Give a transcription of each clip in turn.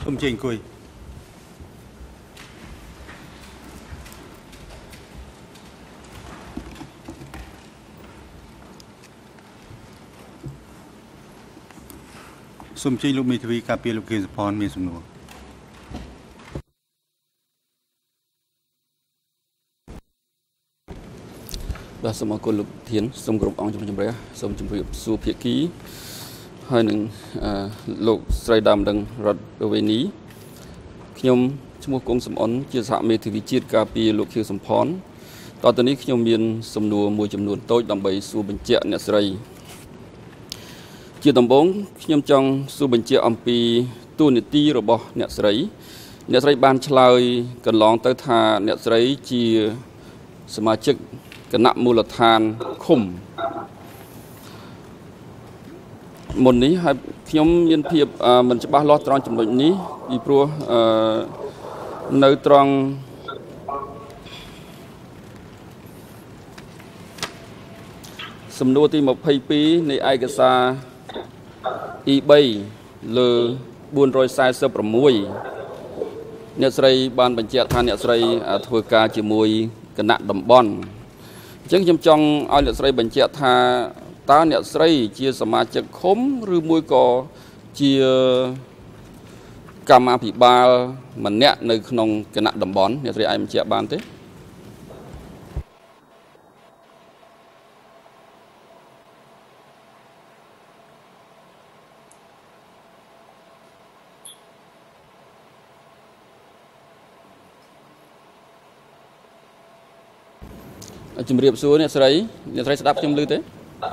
សូមជើញអង្គុយសូមជើញលោកមេធាវីការពារលោកខៀវសុផនមានសំណួរបាទសូមអរគុណលោកធានសូមគោរពអង្គជំរាបសូមជម្រាបសួរភាគីហើយនឹងលោកស្រីដើមដឹងរដ្ឋវេនីខ្ញុំឈ្មោះគង់សំអនជាសហមេធាវីជាតិការពារលោកខៀវសំផនតទៅនេះខ្ញុំមានសំណួរមួយចំនួនតូចដើម្បីសួរបញ្ជាក់អ្នកស្រីជាដំបូងខ្ញុំចង់សួរបញ្ជាក់អំពីតួនាទីរបស់អ្នកស្រីបានឆ្លើយកន្លងទៅថាអ្នកស្រីជាសមាជិកគណៈមូលដ្ឋានឃុំមុននេះហើយខ្ញុំមានភាពមិនច្បាស់លាស់ត្រង់ចំណុចនេះពីព្រោះនៅត្រង់សំណួរទី22នៃឯកសារ E3 លើ446អ្នកស្រីបានបញ្ជាក់ថាអ្នកស្រីធ្វើការជាមួយគណៈតំបន់អញ្ចឹងខ្ញុំចង់ឲ្យអ្នកស្រីបញ្ជាក់ថាតើអ្នកស្រីជាសមាជិកឃុំឬមួយក៏ជាកម្មាភិបាលម្នាក់នៅក្នុងគណៈតំបន់អ្នកស្រីអាចបញ្ជាក់បានទេជំរាបសួរអ្នកស្រីស្ដាប់ខ្ញុំឮទេ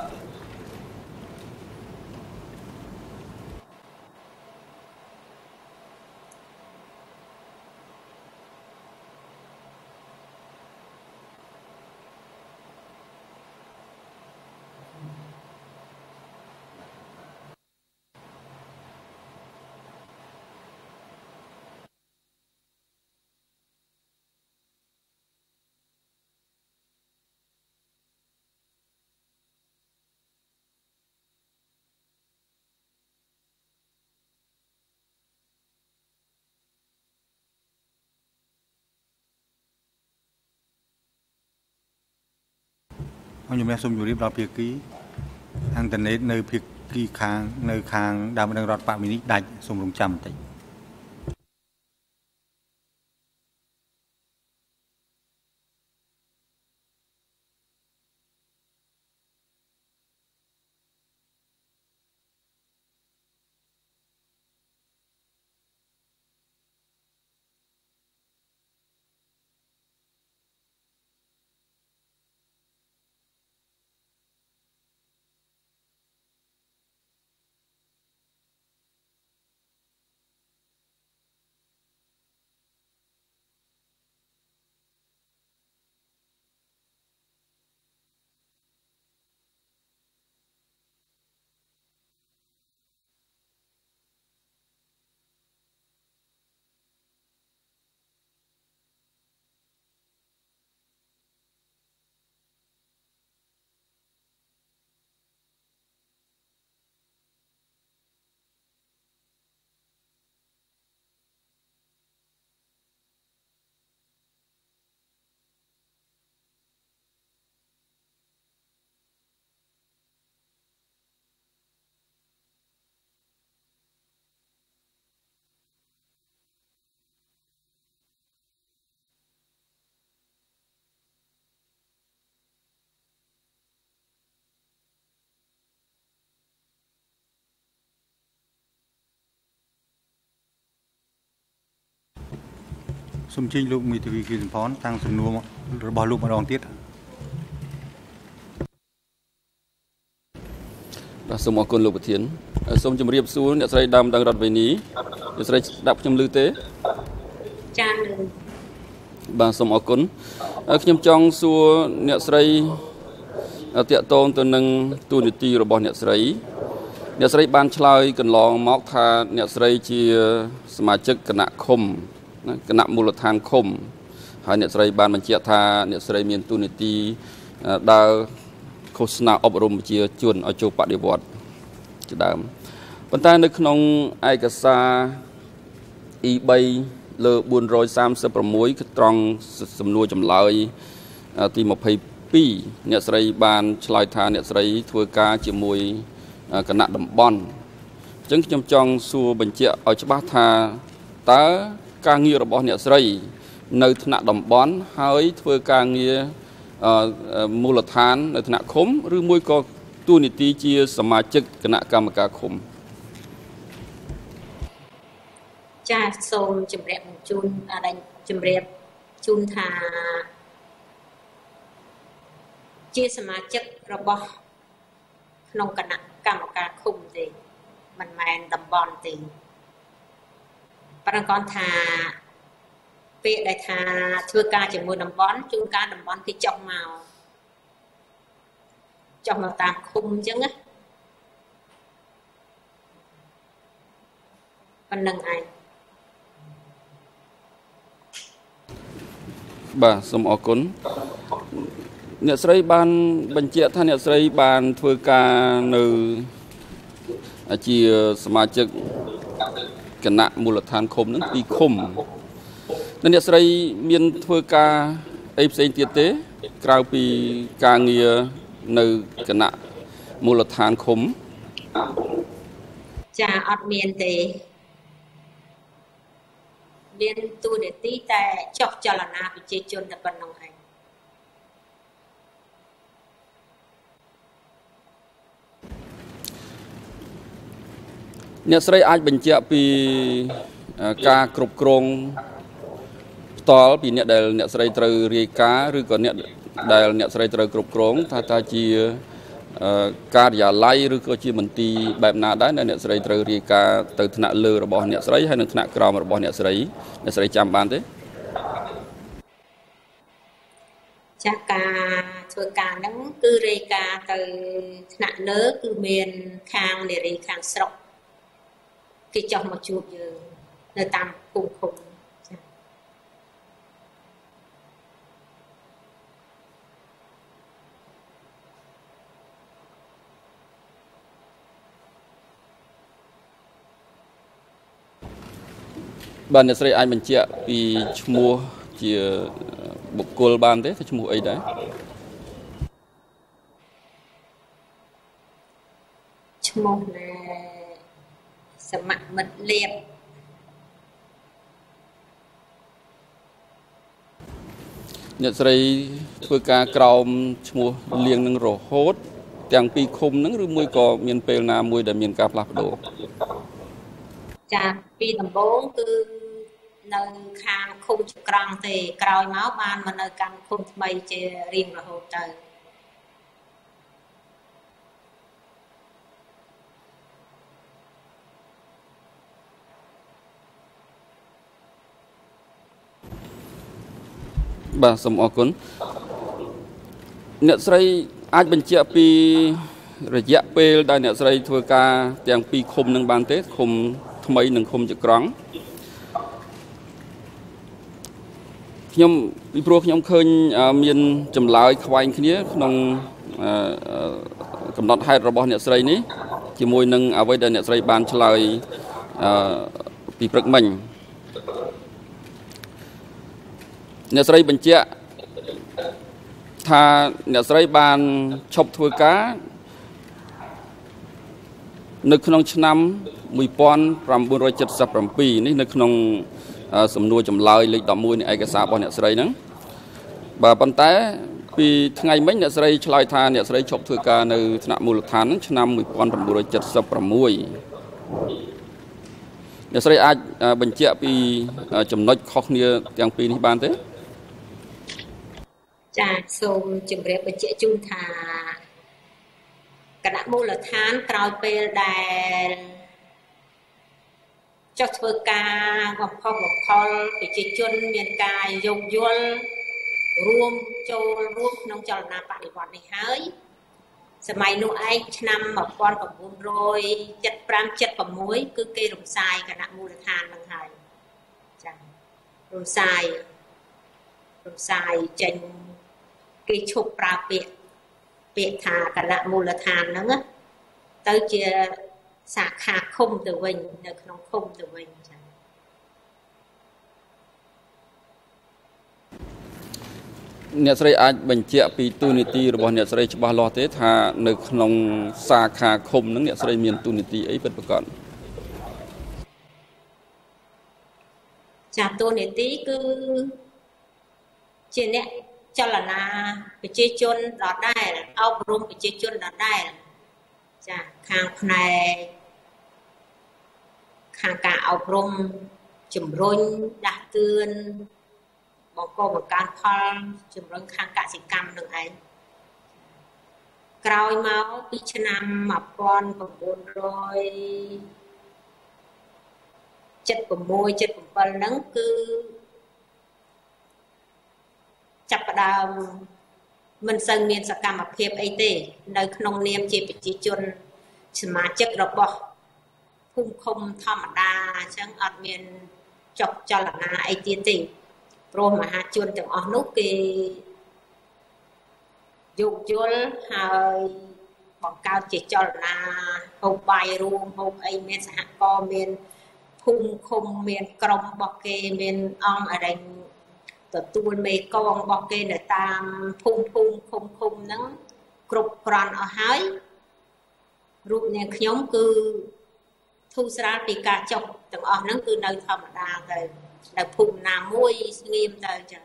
ខ្ញុំសូមជម្រាបដល់ភាគីអ៊ីនធឺណិតនៅភាគីខាងដើមដឹងរដ្ឋបវេនីដាច់សូមរងចាំបន្តិចសូមជើញលោកមេធាវីខៀវសំផនតាំងសំណួររបស់លោកម្ដងទៀតបាទសូមអរគុណលោកប្រធានសូមជម្រាបសួរអ្នកស្រីដើមដឹងរដ្ឋវេនីអ្នកស្រីស្ដាប់ខ្ញុំឮទេចា៎បាទសូមអរគុណខ្ញុំចង់សួរអ្នកស្រីតាក់ទងទៅនឹងទូនីតិរបស់អ្នកស្រីបានឆ្លើយកន្លងមកថាអ្នកស្រីជាសមាជិកគណៈឃុំគណៈមូលដ្ឋានឃុំហើយអ្នកស្រីបានបញ្ជាក់ថាអ្នកស្រីមានទូនីតិដើរឃោសនាអប់រំប្រជាជនឲ្យចូលបដិវត្តជាដើមប៉ុន្តែនៅក្នុងឯកសារ E3 លើ436គឺត្រង់សំណួរចម្លើយទី22អ្នកស្រីបានឆ្លើយថាអ្នកស្រីធ្វើការជាមួយគណៈតំបន់អញ្ចឹងខ្ញុំចង់សួរបញ្ជាក់ឲ្យច្បាស់ថាតើការងាររបស់អ្នកស្រីនៅថ្នាក់តំបន់ហើយធ្វើការងារមូលដ្ឋាននៅថ្នាក់ឃុំឬមួយក៏តួនាទីជាសមាជិកគណៈកម្មការឃុំចាសូមជម្រាបជូនជម្រាបជូនថាជាសមាជិករបស់ក្នុងគណៈកម្មការឃុំទេមិនមែនតំបន់ទេប្រកបថាពេលដែលថាធ្វើការជាមួយតំបន់ជួនកាលតំបន់គេចុះមកតាមឃុំអញ្ចឹងណាប៉ុណ្្នឹងឯងបាទសូមអរគុណអ្នកស្រីបានបញ្ជាក់ថាអ្នកស្រីបានធ្វើការនៅជាសមាជិកគណៈមូលដ្ឋានឃុំនឹងពីឃុំអ្នកស្រីមានធ្វើការអីផ្សេងទៀតទេក្រៅពីការងារនៅគណៈមូលដ្ឋានឃុំចាអត់មានទេមានទូនាទីតែចុះចលនាប្រជាជនតែប៉ុណ្្នឹងឯងអ្នកស្រីអាចបញ្ជាក់ពីការគ្រប់គ្រងផ្ទាល់ពីអ្នកដែលអ្នកស្រីត្រូវរាយការណ៍ឬក៏អ្នកដែលអ្នកស្រីត្រូវគ្រប់គ្រងថាតើជាការិយាល័យឬក៏ជាមន្ទីរបែបណាដែរអ្នកស្រីត្រូវរាយការណ៍ទៅថ្នាក់លើរបស់អ្នកស្រីហើយនិងថ្នាក់ក្រោមរបស់អ្នកស្រីចាំបានទេចាការធ្វើការហ្នឹងគឺរាយការណ៍ទៅថ្នាក់លើគឺមានខាងនារីខាងស្រុកគេចុះមកជួបយើងនៅតាមភូមិឃុំចាបាទអ្នកស្រីអាចបញ្ជាក់ពីឈ្មោះជាបុគ្គលបានទេឈ្មោះអីដែរឈ្មោះណាសមមិត្តលៀបអ្នកស្រីធ្វើការក្រោមឈ្មោះលៀងនឹងរហូតទាំងពីរឃុំហ្នឹងឬមួយក៏មានពេលណាមួយដែលមានការផ្លាស់ប្ដូរចាពីដំបូងគឺនៅខាងឃុំចក្រង់ទេក្រោយមកបានមកនៅកម្មឃុំថ្មីជារៀងរហូតទៅបាទសូមអរគុណអ្នកស្រីអាចបញ្ជាក់ពីរយៈពេលដែលអ្នកស្រីធ្វើការទាំងពីរឃុំនឹងបានទេឃុំថ្មីនិងឃុំចក្រង់ខ្ញុំពីព្រោះខ្ញុំឃើញមានចម្លើយខ្វែងគ្នាក្នុងកំណត់ហេតុរបស់អ្នកស្រីនេះជាមួយនឹងអ្វីដែលអ្នកស្រីបានឆ្លើយពីព្រឹកមិញអ្នកស្រីបញ្ជាក់ថាអ្នកស្រីបានឈប់ធ្វើការនៅក្នុងឆ្នាំ1977នេះនៅក្នុងសំណួរចម្លើយលេខ11នៃឯកសាររបស់អ្នកស្រីហ្នឹងបាទប៉ុន្តែពីថ្ងៃមិញអ្នកស្រីឆ្លើយថាអ្នកស្រីឈប់ធ្វើការនៅថ្នាក់មូលដ្ឋានហ្នឹងឆ្នាំ1976អ្នកស្រីអាចបញ្ជាក់ពីចំណុចខុសគ្នាទាំងពីរនេះបានទេចាសូមជម្រាបបញ្ជាក់ជូនថាគណៈមូលដ្ឋានក្រោយពេលដែលចុះធ្វើការបំផុសបំផុលប្រជាជនមានការយោគយល់រួមចូលរួមក្នុងចលនាបដិវត្តន៍នេះហើយសម័យនោះឯងឆ្នាំ1975 76គឺគេរំសាយគណៈមូលដ្ឋាននឹងហើយចារំសាយចេញគេឈប់ប្រើពាក្យថាគណៈមូលដ្ឋានហ្នឹងទៅជាសាខាឃុំទៅវិញនៅក្នុងឃុំទៅវិញចាអ្នកស្រីអាចបញ្ជាក់ពីទូនីតិរបស់អ្នកស្រីច្បាស់លាស់ទេថានៅក្នុងសាខាឃុំហ្នឹងអ្នកស្រីមានទូនីតិអីពិតប្រាកដចាទូនីតិគឺជាអ្នកចលនាប្រជាជនដដែលអប់រំប្រជាជនដដែលចាខាងផ្នែកខាងការអប់រំជំរុញដាស់តឿនបង្កើនផលជំរុញខាងកសិកម្មនឹងឯងក្រោយមកពីឆ្នាំ1976ហ្នឹងគឺចាប់ផ្ដើមមិនសូវមានសកម្មភាពអីទេនៅក្នុងនាមជាប្រជាជនសមាជិករបស់ភូមិឃុំធម្មតាអញ្ចឹងអត់មានចុះចលនាអីទៀតទេព្រោះមហាជនទាំងអស់នោះគេយោគយល់ហើយបង្កើតជាចលនាហូបបាយរួមហូបអីមានសហគមន៍មានភូមិឃុំមានក្រុមរបស់គេមានអង្គអរិញទទួលមេកងរបស់គេនៅតាមភូមិឃុំហ្នឹងគ្រប់គ្រាន់អស់ហើយរូបនាងខ្ញុំគឺធូរស្រាលពីការចុះទាំងអស់ហ្នឹងគឺនៅធម្មតាទៅនៅភូមិណាមួយស្ងៀមទៅចឹង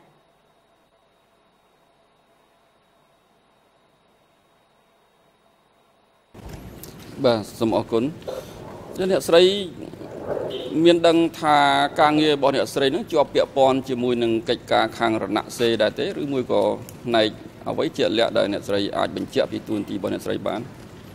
បាទសូមអរគុណអ្នកស្រីមានដឹងថាការងាររបស់អ្នកស្រីនឹងជាប់ពាក់ព័ន្ធជាមួយនឹងកិច្ចការខាងរណសេរីដែរទេឬមួយក៏ផ្នែកអ្វីជាក់លាក់ដែលអ្នកស្រីអាចបញ្ជាក់ពីទួនាទីរបស់អ្នកស្រីបាន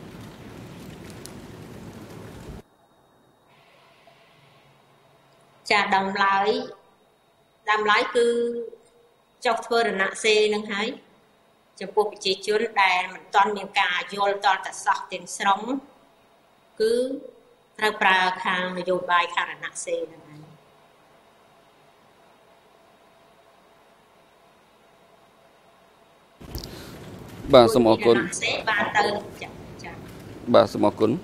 ចាដើមឡើយគឺចុះធ្វើរណសេរីនឹងហើយចំពោះប្រជាជនដែលមិនទាន់មានការយល់តតែសោះទាំងស្រុងគឺត្រូវប្រើខាងនយោបាយខាងរណសេរីហ្នឹងហើយបាទសូមអរគុណបានទៅចាបាទសូមអរគុណ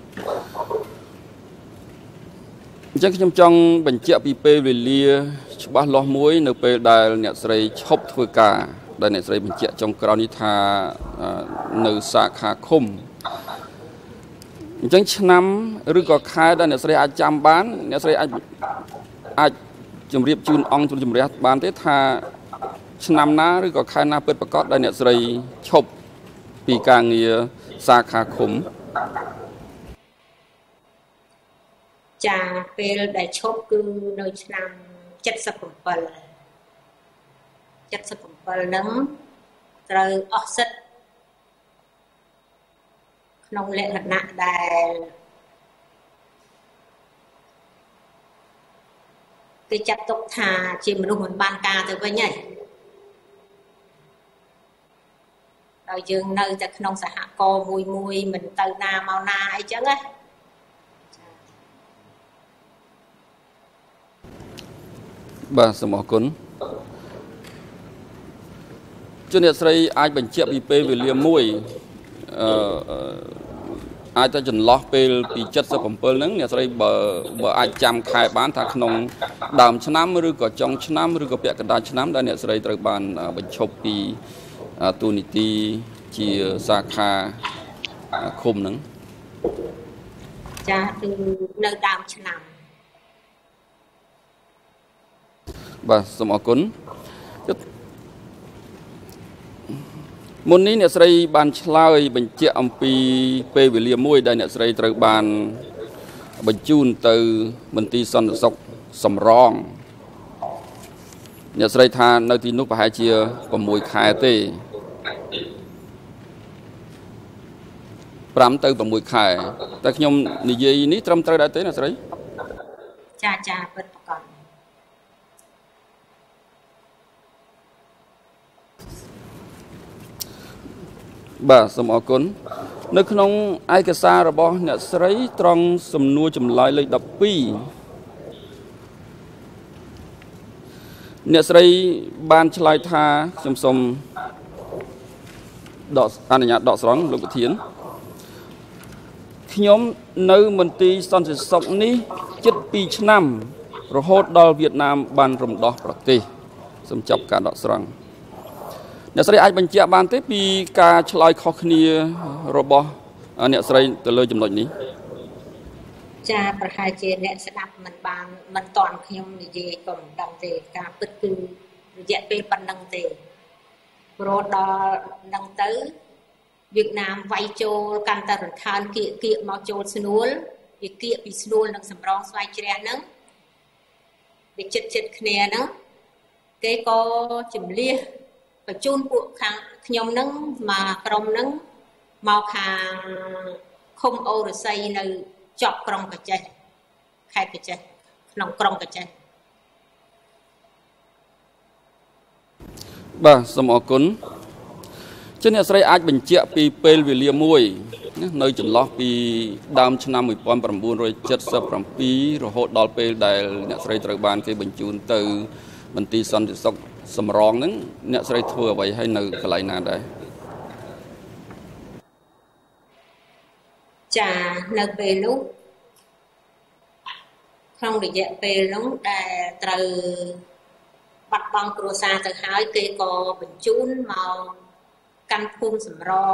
អញ្ចឹងខ្ញុំចង់បញ្ជាក់ពីពេលវេលាច្បាស់លាស់មួយនៅពេលដែលអ្នកស្រីឈប់ធ្វើការដែលអ្នកស្រីបញ្ជាក់ចុងក្រោយនេះថានៅសាខាឃុំអញ្ចឹងឆ្នាំឬក៏ខែដែលអ្នកស្រីអាចចាំបានអ្នកស្រីអាចជម្រាបជូនអង្គជំរះបានទេថាឆ្នាំណាឬក៏ខែណាពិតប្រាកដដែលអ្នកស្រីឈប់ពីការងារសាខាឃុំចាពេលដែលឈប់គឺនៅឆ្នាំ77ហ្នឹងត្រូវអស់សិទ្ធិក្នុងលក្ខណៈដែលគេចាត់ទុកថាជាមនុស្សមិនបានការទៅវិញហើយដល់យើងនៅតែក្នុងសហគមន៍មួយមិនទៅណាមកណាអីចឹងណាបាទសូមអរគុណជនអ្នកស្រីអាចបញ្ជាក់ពីពេលវេលាមួយអាចទៅចន្លោះពេលពី77ហ្នឹងអ្នកស្រីបើអាចចាំខែបានថាក្នុងដើមឆ្នាំឬក៏ចុងឆ្នាំឬក៏ពាក់កណ្ដាលឆ្នាំដែលអ្នកស្រីត្រូវបានបញ្ឈប់ពីទូនីតិជាសាខាឃុំហ្នឹងចាគឺនៅដើមឆ្នាំបាទសូមអរគុណមុននេះអ្នកស្រីបានឆ្លើយបញ្ជាក់អំពីពេលវេលាមួយដែលអ្នកស្រីត្រូវបានបញ្ជូនទៅមន្ទីរសន្តិសុខសំរងអ្នកស្រីថានៅទីនោះប្រហែលជា6ខែទេ5ទៅ6ខែតែខ្ញុំនិយាយនេះត្រឹមត្រូវដែរទេអ្នកស្រីចាពិតប្រាកដបាទសូមអរគុណនៅក្នុងឯកសាររបស់អ្នកស្រីត្រង់សំណួរចម្លើយលេខ12អ្នកស្រីបានឆ្លើយថាខ្ញុំសូមអនុញ្ញាតដកស្រង់លោកប្រធានខ្ញុំនៅមន្ទីរសន្តិសុខនេះជិត2ឆ្នាំរហូតដល់វៀតណាមបានរំដោះប្រទេសសូមចាប់ការដកស្រង់អ្នកស្រីអាចបញ្ជាក់បានទេពីការឆ្លើយខុសគ្នារបស់អ្នកស្រីទៅលើចំណុចនេះចាប្រហែលជាអ្នកស្ដាប់មិនតាន់ខ្ញុំនិយាយក៏មិនដឹងទេការពិតគឺរយៈពេលប៉ុណ្ណឹងទេព្រោះដល់នឹងទៅវៀតណាមវាយចូលកាន់តែរំខានគៀកមកចូលស្នួលវាគៀកពីស្នួលនឹងសម្រងស្វាយជ្រះហ្នឹងវាចិត្តគ្នាហ្នឹងគេក៏ជំលះបញ្ជូនពួកខាងខ្ញុំហ្នឹងមកក្រុមហ្នឹងមកខាងឃុំអូរស័យនៅជាប់ក្រុងកាចេះខេត្តកាចេះក្នុងក្រុងកាចេះបាទសូមអរគុណជាអ្នកស្រីអាចបញ្ជាក់ពីពេលវេលាមួយនៅចន្លោះពីដើមឆ្នាំ1977រហូតដល់ពេលដែលអ្នកស្រីត្រូវបានគេបញ្ជូនទៅមន្ទីរសន្តិសុខសំរងហ្នឹងអ្នកស្រីធ្វើអ្វីហើយនៅកន្លែងណាដែរចានៅពេលនោះក្នុងរយៈពេលនោះដែលត្រូវបាត់បង់គ្រួសារទៅហើយគេក៏បញ្ជូនមកកាន់ភូមិសំរង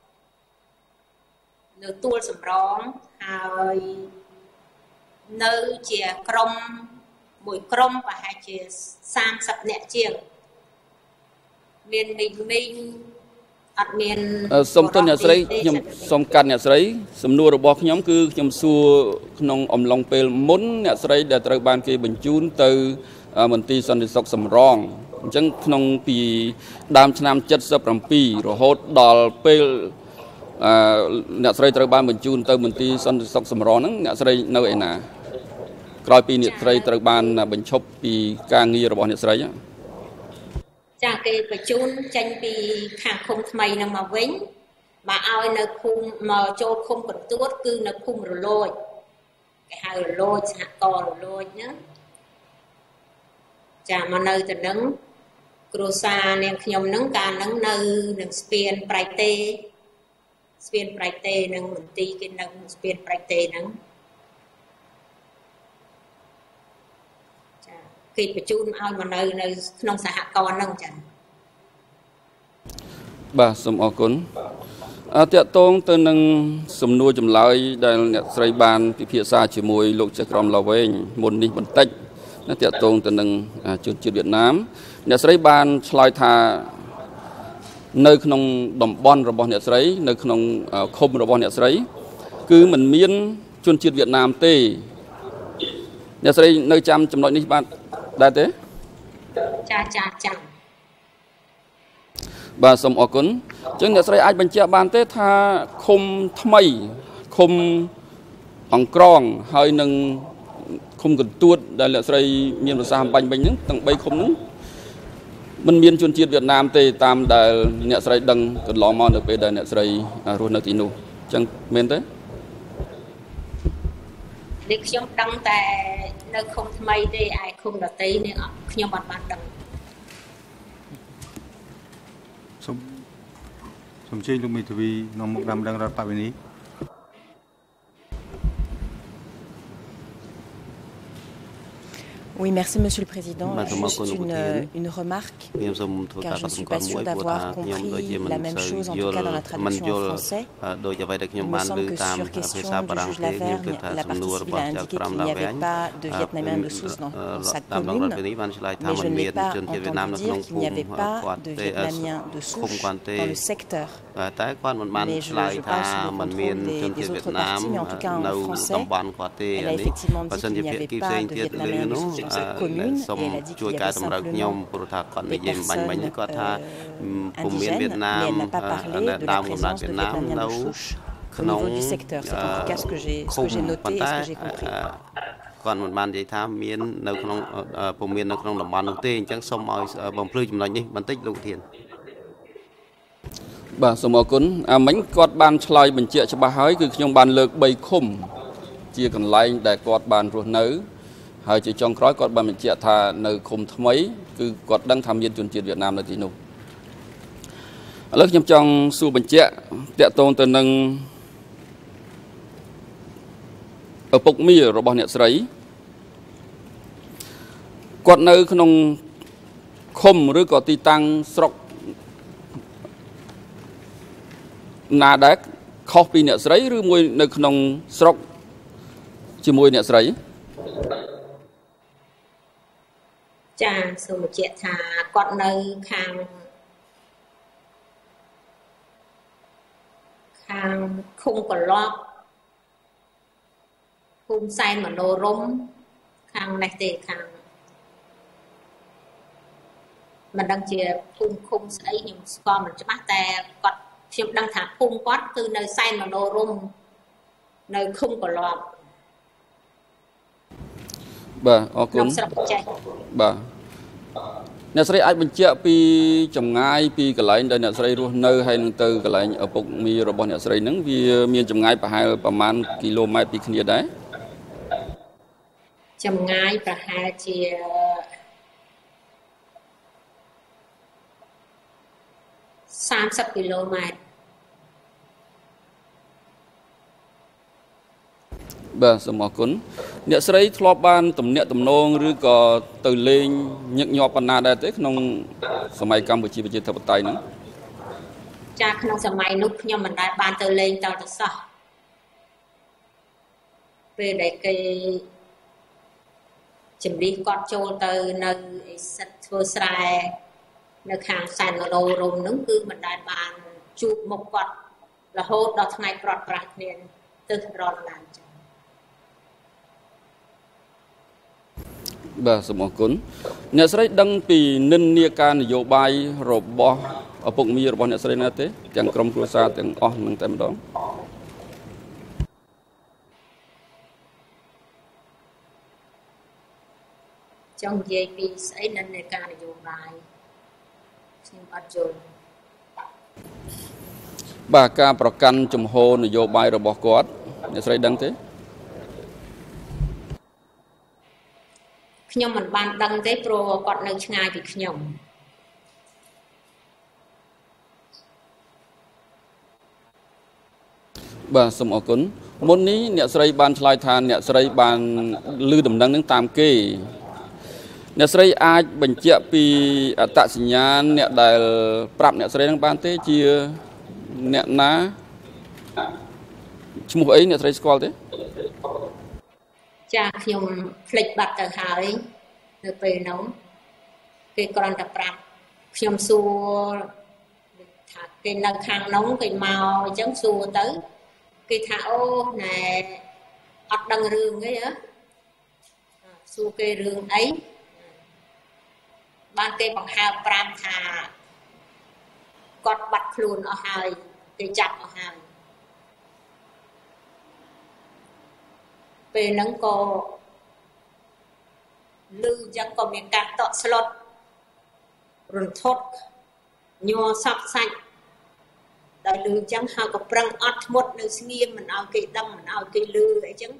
នៅទួលសំរងហើយនៅជាក្រុមមួយក្រុមប្រហែលជា30នាក់ជាងមានមីងអត់មានសូមទោសអ្នកស្រីខ្ញុំសូមកាត់អ្នកស្រីសំណួររបស់ខ្ញុំគឺខ្ញុំសួរក្នុងអំឡុងពេលមុនអ្នកស្រីដែលត្រូវបានគេបញ្ជូនទៅមន្ទីរសន្តិសុខសំរងអញ្ចឹងក្នុងពីដើមឆ្នាំ77រហូតដល់ពេលអ្នកស្រីត្រូវបានបញ្ជូនទៅមន្ទីរសន្តិសុខសំរងហ្នឹងអ្នកស្រីនៅឯណាក្រោយពីអ្នកស្រីត្រូវបានបញ្ឈប់ពីការងាររបស់អ្នកស្រីចាគេបញ្ជូនចេញពីខាងឃុំថ្មីនឹងមកវិញមកឲ្យនៅភូមិមកចូលឃុំកន្ទួតគឺនៅភូមិរលួយគេហៅរលួយសហគមន៍រលួយហ្នឹងចាមកនៅទៅនឹងគ្រួសារនាងខ្ញុំហ្នឹងកាលហ្នឹងនៅនឹងស្ពានប្រៃតេនឹងមន្ទីរគេនៅស្ពានប្រៃតេហ្នឹងចាគេបញ្ជូនឲ្យមកនៅក្នុងសហគមន៍ហ្នឹងចាបាទសូមអរគុណតកតងទៅនឹងសំណួរចម្លើយដែលអ្នកស្រីបានពិភាក្សាជាមួយលោកចក្រមឡាវែងមុននេះបន្តិចតកតងទៅនឹងជនជាតិវៀតណាមអ្នកស្រីបានឆ្លើយថានៅក្នុងតំបន់របស់អ្នកស្រីនៅក្នុងឃុំរបស់អ្នកស្រីគឺមិនមានជនជាតិវៀតណាមទេអ្នកស្រីនៅចាំចំណុចនេះបានដែរទេចាបាទសូមអរគុណអញ្ចឹងអ្នកស្រីអាចបញ្ជាក់បានទេថាឃុំថ្មីឃុំអង្គរងហើយនឹងឃុំកន្ទួតដែលអ្នកស្រីមានប្រសាសន៍អំបញ្ញវិញហ្នឹងទាំង3ឃុំហ្នឹងមិនមានជនជាតិវៀតណាមទេតាមដែលអ្នកស្រីដឹងកន្លងមកនៅពេលដែលអ្នកស្រីរស់នៅទីនោះអញ្ចឹងមែនទេនេះខ្ញុំដឹងតែនៅឃុំថ្មីទេឯឃុំដទៃនេះខ្ញុំអត់បានដឹងសូមជើញលោកមេធាវីនាំមុខតាមដឹងរដ្ឋបវេនី Oui, merci Monsieur le Président. Juste une remarque, car je ne suis pas sûre d'avoir compris la même chose, en tout cas dans la traduction en français. Il me semble que sur question du juge Lavergne, la partie civile a indiqué qu'il n'y avait pas de Vietnamiens de source dans sa commune, mais je n'ai pas entendu dire qu'il n'y avait pas de Vietnamiens de souche dans le secteur. Mais je parle sous le contrôle des autres parties, mais en tout cas en français, elle a effectivement dit qu'il n'y avait pas de Vietnamiens de souche dans cette commune, et elle a dit qu'il y avait simplement des personnes indigènes, mais elle n'a pas parlé de la présence de Vietnamiens de souche au niveau du secteur. C'est en tout cas ce que j'ai noté et ce que j'ai compris. គាត់មិនបាននិយាយថាមាននៅក្នុងពុំមាននៅក្នុងតំបន់នោះទេអញ្ចឹងសូមឲ្យបំភ្លឺចំណុចនេះបន្តិចលោកធានបាទសូមអរគុណមិញគាត់បានឆ្លើយបញ្ជាក់ច្បាស់ហើយគឺខ្ញុំបានលើក3ឃុំជាកន្លែងដែលគាត់បានរស់នៅហើយជាចុងក្រោយគាត់បានបញ្ជាក់ថានៅឃុំថ្មីគឺគាត់ដឹងថាមានជនជាតិវៀតណាមនៅទីនោះឥឡូវខ្ញុំចង់សួរបញ្ជាក់តាក់ទងទៅនឹងឪពុកមីរបស់អ្នកស្រីគាត់នៅក្នុងឃុំឬក៏ទីតាំងស្រុកណាដែរខុសពីអ្នកស្រីឬមួយនៅក្នុងស្រុកជាមួយអ្នកស្រីចាសូមបញ្ជាក់ថាគាត់នៅខាងឃុំកន្លប់ភូមិសែនមនោរម្យខាងនេះទេខាងមិនដឹងជាភូមិឃុំស្អីខ្ញុំស្គាល់មិនច្បាស់តែគាត់ខ្ញុំដឹងថាភូមិគាត់គឺនៅសែនមនោរម្យនៅឃុំកន្លប់បាទអរគុណបាទអ្នកស្រីអាចបញ្ជាក់ពីចម្ងាយពីកន្លែងដែលអ្នកស្រីរស់នៅហើយនឹងទៅកន្លែងឪពុកមីរបស់អ្នកស្រីហ្នឹងវាមានចម្ងាយប្រហែលប្រមាណគីឡូម៉ែត្រពីគ្នាដែរចម្ងាយប្រហែលជា30គីឡូម៉ែត្របាទសូមអរគុណអ្នកស្រីធ្លាប់បានទំនាក់ទំនងឬក៏ទៅលេងញឹកញាប់ប៉ុណ្ណាដែរទេក្នុងសម័យកម្ពុជាប្រជាធិបតេយ្យហ្នឹងចាក្នុងសម័យនោះខ្ញុំមិនដែលបានទៅលេងតទៅសោះពេលដែលគេជំនះគាត់ចូលទៅនៅអីសិតធ្វើស្រែនៅខាងសែនមនោរម្យហ្នឹងគឺមិនដែលបានជួបមុខគាត់រហូតដល់ថ្ងៃប្រត់ប្រាស់គ្នាទៅរត់ឡើងចាបាទសូមអរគុណអ្នកស្រីដឹងពីនិន្នាការនយោបាយរបស់ឪពុកមីរបស់អ្នកស្រីណាទេទាំងក្រុមគ្រួសារទាំងអស់នឹងតែម្ដងចង់និយាយពីស្អីនិន្នាការនយោបាយខ្ញុំអត់យល់បាទការប្រកាន់ជំហរនយោបាយរបស់គាត់អ្នកស្រីដឹងទេខ្ញុំមិនបានដឹងទេព្រោះគាត់នៅឆ្ងាយពីខ្ញុំបាទសូមអរគុណមុននេះអ្នកស្រីបានឆ្លើយថាអ្នកស្រីបានឮដំណឹងនឹងតាមគេអ្នកស្រីអាចបញ្ជាក់ពីអត្តសញ្ញាណអ្នកដែលប្រាប់អ្នកស្រីនឹងបានទេជាអ្នកណាឈ្មោះអីអ្នកស្រីស្គាល់ទេចាខ្ញុំភ្លេចបាត់ទៅហើយនៅពេលនោះគេគ្រាន់តែប្រាប់ខ្ញុំសួរថាគេនៅខាងនោះគេមកអញ្ចឹងសួរទៅគេថាអូណែអត់ដឹងរឿងអីហ៎សួរគេរឿងអីបានគេបង្ហើបប្រាប់ថាគាត់បាត់ខ្លួនអស់ហើយគេចាប់អស់ហើយពេលហ្នឹងក៏ឮអញ្ចឹងក៏មានការតក់ស្លុតរន្ធត់ញ័រសក់សាច់ដល់ឮអញ្ចឹងហើយក៏ប្រឹងអត់ធ្មត់នៅស្ងៀមមិនឲ្យគេដឹងមិនឲ្យគេឮអីចឹង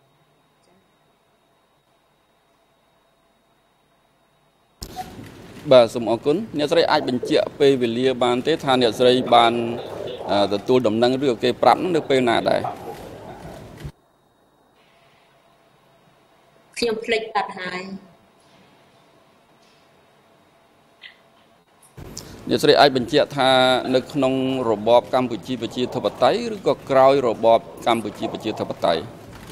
បាទសូមអរគុណអ្នកស្រីអាចបញ្ជាក់ពេលវេលាបានទេថាអ្នកស្រីបានទទួលដំណឹងឬគេប្រាប់នៅពេលណាដែរខ្ញុំភ្លេចបាត់ហើយអ្នកស្រីអាចបញ្ជាក់ថានៅក្នុងរបបកម្ពុជាប្រជាធិបតេយ្យឬក៏ក្រោយរបបកម្ពុជាប្រជាធិបតេយ្យ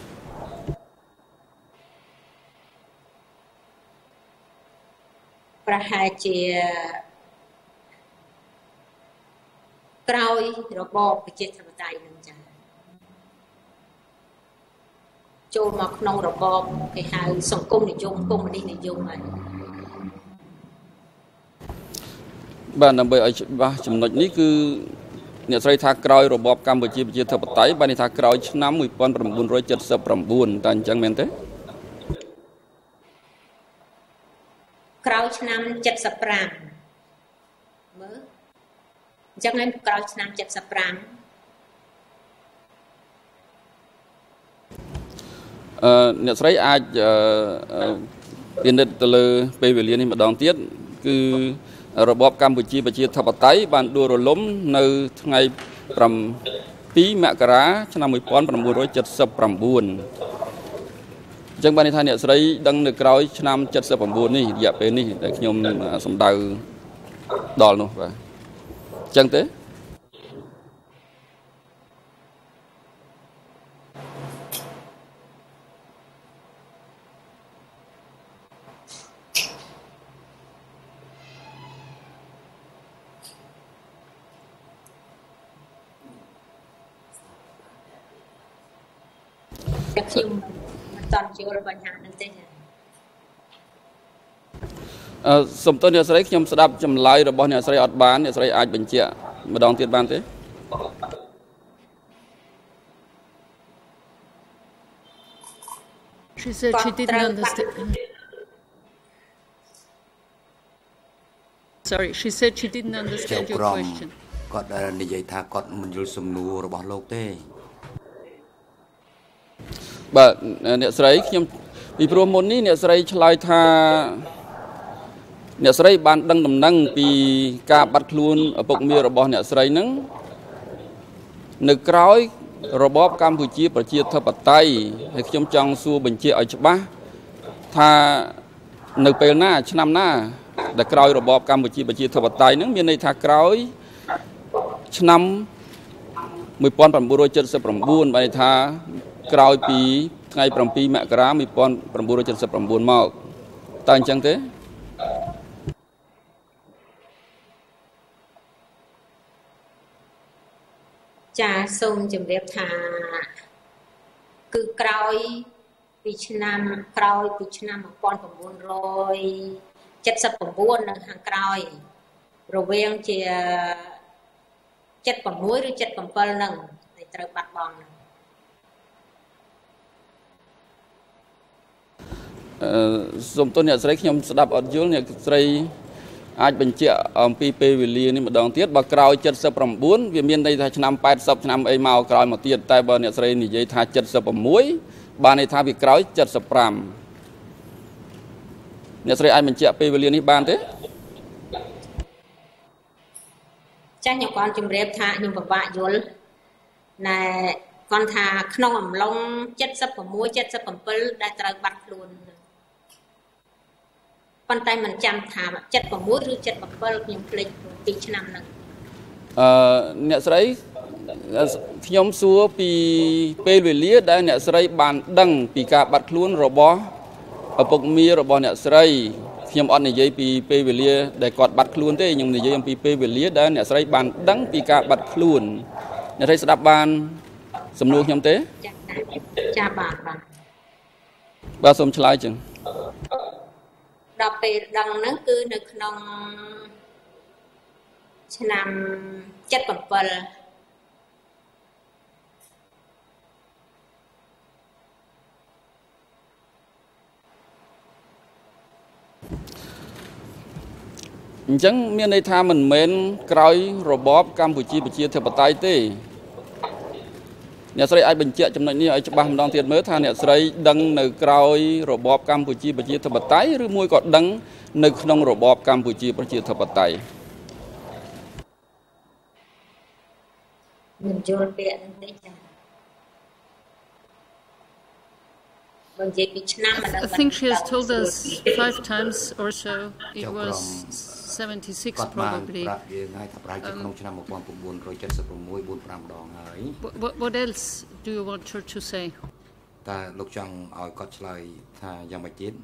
ប្រហែលជាក្រោយរបបប្រជាធិបតេយ្យនឹងចា៎ចូលមកក្នុងរបបគេហៅសង្គមនិយមកុម្មុយនីសនិយមហើយបាទដើម្បីឲ្យច្បាស់ចំណុចនេះគឺអ្នកស្រីថាក្រោយរបបកម្ពុជាប្រជាធិបតេយ្យបានន័យថាក្រោយឆ្នាំ1979តើអញ្ចឹងមែនទេក្រោយឆ្នាំ75មើលអញ្ចឹងហើយក្រោយឆ្នាំ75 អ្នកស្រីអាចពិនិត្យទៅលើពេលវេលានេះម្ដងទៀតគឺរបបកម្ពុជាប្រជាធិបតេយ្យបានដួលរលំនៅថ្ងៃ7មករាឆ្នាំ1979អញ្ចឹងបានន័យថាអ្នកស្រីដឹងនៅក្រោយឆ្នាំ79នេះរយៈពេលនេះដែលខ្ញុំសម្ដៅដល់នោះបាទអញ្ចឹងទេខ្ញុំមិនតន់យល់បញ្ហាហ្នឹងទេសូមទោសអ្នកស្រីខ្ញុំស្ដាប់ចម្លើយរបស់អ្នកស្រីអត់បានអ្នកស្រីអាចបញ្ជាក់ម្ដងទៀតបានទេ She said she didn't understand. Sorry, she said she didn't understand your question. គាត់និយាយថាគាត់មិនយល់សំណួររបស់លោកទេបាទអ្នកស្រីខ្ញុំពីព្រោះមុននេះអ្នកស្រីឆ្លើយថាអ្នកស្រីបានដឹងដំណឹងពីការបាត់ខ្លួនឪពុកមារបស់អ្នកស្រីហ្នឹងនៅក្រោយរបបកម្ពុជាប្រជាធិបតេយ្យហើយខ្ញុំចង់សួរបញ្ជាក់ឲ្យច្បាស់ថានៅពេលណាឆ្នាំណាដែលក្រោយរបបកម្ពុជាប្រជាធិបតេយ្យហ្នឹងមានន័យថាក្រោយឆ្នាំ1979បានន័យថាក្រោយពីថ្ងៃ7មករា1979មកតើអញ្ចឹងទេចាសូមជម្រាបថាគឺក្រោយពីឆ្នាំ1979នៅខាងក្រោយរវាងជា76ឬ77ហ្នឹងដែលត្រូវបាត់បង់សូមទោសអ្នកស្រីខ្ញុំស្ដាប់អត់យល់អ្នកស្រីអាចបញ្ជាក់អំពីពេលវេលានេះម្ដងទៀតបើក្រោយ79វាមានន័យថាឆ្នាំ80ឆ្នាំអីមកក្រោយមកទៀតតែបើអ្នកស្រីនិយាយថា76បានន័យថាវាក្រោយ75អ្នកស្រីអាចបញ្ជាក់ពេលវេលានេះបានទេចាខ្ញុំគាត់ជម្រាបថាខ្ញុំពិបាកយល់ណែគាត់ថាក្នុងអំឡុង76 77ដែលត្រូវបាត់ខ្លួនប៉ុន្តែមិនចាំថា76ឬ77ខ្ញុំភ្លេចពីឆ្នាំហ្នឹងអ្នកស្រីខ្ញុំសួរពីពេលវេលាដែលអ្នកស្រីបានដឹងពីការបាត់ខ្លួនរបស់ឪពុកមារបស់អ្នកស្រីខ្ញុំអត់និយាយពីពេលវេលាដែលគាត់បាត់ខ្លួនទេខ្ញុំនិយាយអំពីពេលវេលាដែលអ្នកស្រីបានដឹងពីការបាត់ខ្លួនអ្នកស្រីស្ដាប់បានសំណួរខ្ញុំទេចាបាទបាទសូមឆ្លើយចឹងដល់ពេលដឹងហ្នឹងគឺនៅក្នុងឆ្នាំ77 អញ្ចឹងមានន័យថាមិនមែនក្រោយរបបកម្ពុជាប្រជាធិបតេយ្យទេអ្នកស្រីអាចបញ្ជាក់ចំណុចនេះឲ្យច្បាស់ម្ដងទៀតមើលថាអ្នកស្រីដឹងនៅក្រោយរបបកម្ពុជាប្រជាធិបតេយ្យឬមួយក៏ដឹងនៅក្នុងរបបកម្ពុជាប្រជាធិបតេយ្យមិនយល់ពាក្យហ្នឹងទេចា៎បើនិយាយពីឆ្នាំមិនដឹង I think she has told us 5 times or so it was 76 probably What else do you want her to say តើលោកចង់ឲ្យគាត់ឆ្លើយថាយ៉ាងម៉េចទៀត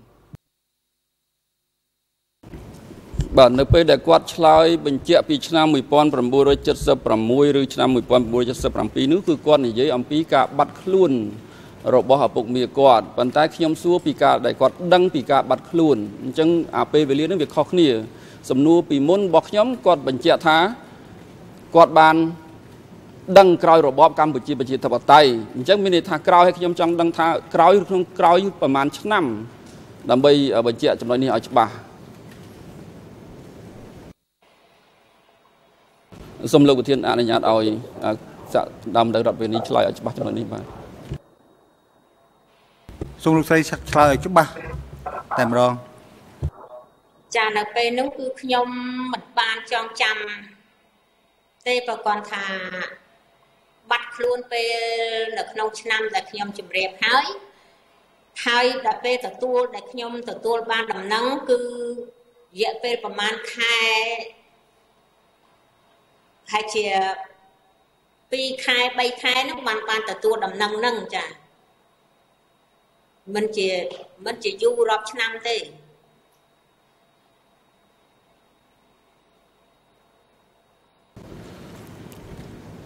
បាទនៅពេលដែលគាត់ឆ្លើយបញ្ជាក់ពីឆ្នាំ1976ឬឆ្នាំ1977នោះគឺគាត់និយាយអំពីការបាត់ខ្លួនរបស់ឪពុកមាគាត់ប៉ុន្តែខ្ញុំសួរពីការដែលគាត់ដឹងពីការបាត់ខ្លួនអញ្ចឹងអាពេលវេលានេះវាខុសគ្នាសំណួរពីមុនរបស់ខ្ញុំគាត់បញ្ជាក់ថាគាត់បានដឹងក្រោយរបបកម្ពុជាប្រជាធិបតេយ្យអញ្ចឹងមានន័យថាក្រោយឲ្យខ្ញុំចង់ដឹងថាក្រោយក្នុងក្រោយប្រហែលឆ្នាំដើម្បីបញ្ជាក់ចំណុចនេះឲ្យច្បាស់សូមលោកប្រធានអនុញ្ញាតឲ្យសាកដើមទៅរដ្ឋវិនិច្ឆ័យឆ្លើយឲ្យច្បាស់ចំណុចនេះបាទសូមលោកស្រីឆ្លើយឲ្យច្បាស់តែម្ដងចានៅពេលនោះគឺខ្ញុំមិនបានចងចាំទេប្រព័ន្ធថាបាត់ខ្លួនពេលនៅក្នុងឆ្នាំដែលខ្ញុំជម្រាបហើយដល់ពេលទទួលដែលខ្ញុំទទួលបានដំណឹងគឺរយៈពេលប្រហែលខែហើយជា2ខែ3ខែនោះបានទទួលដំណឹងហ្នឹងចាមិនជាយូររាប់ឆ្នាំទេ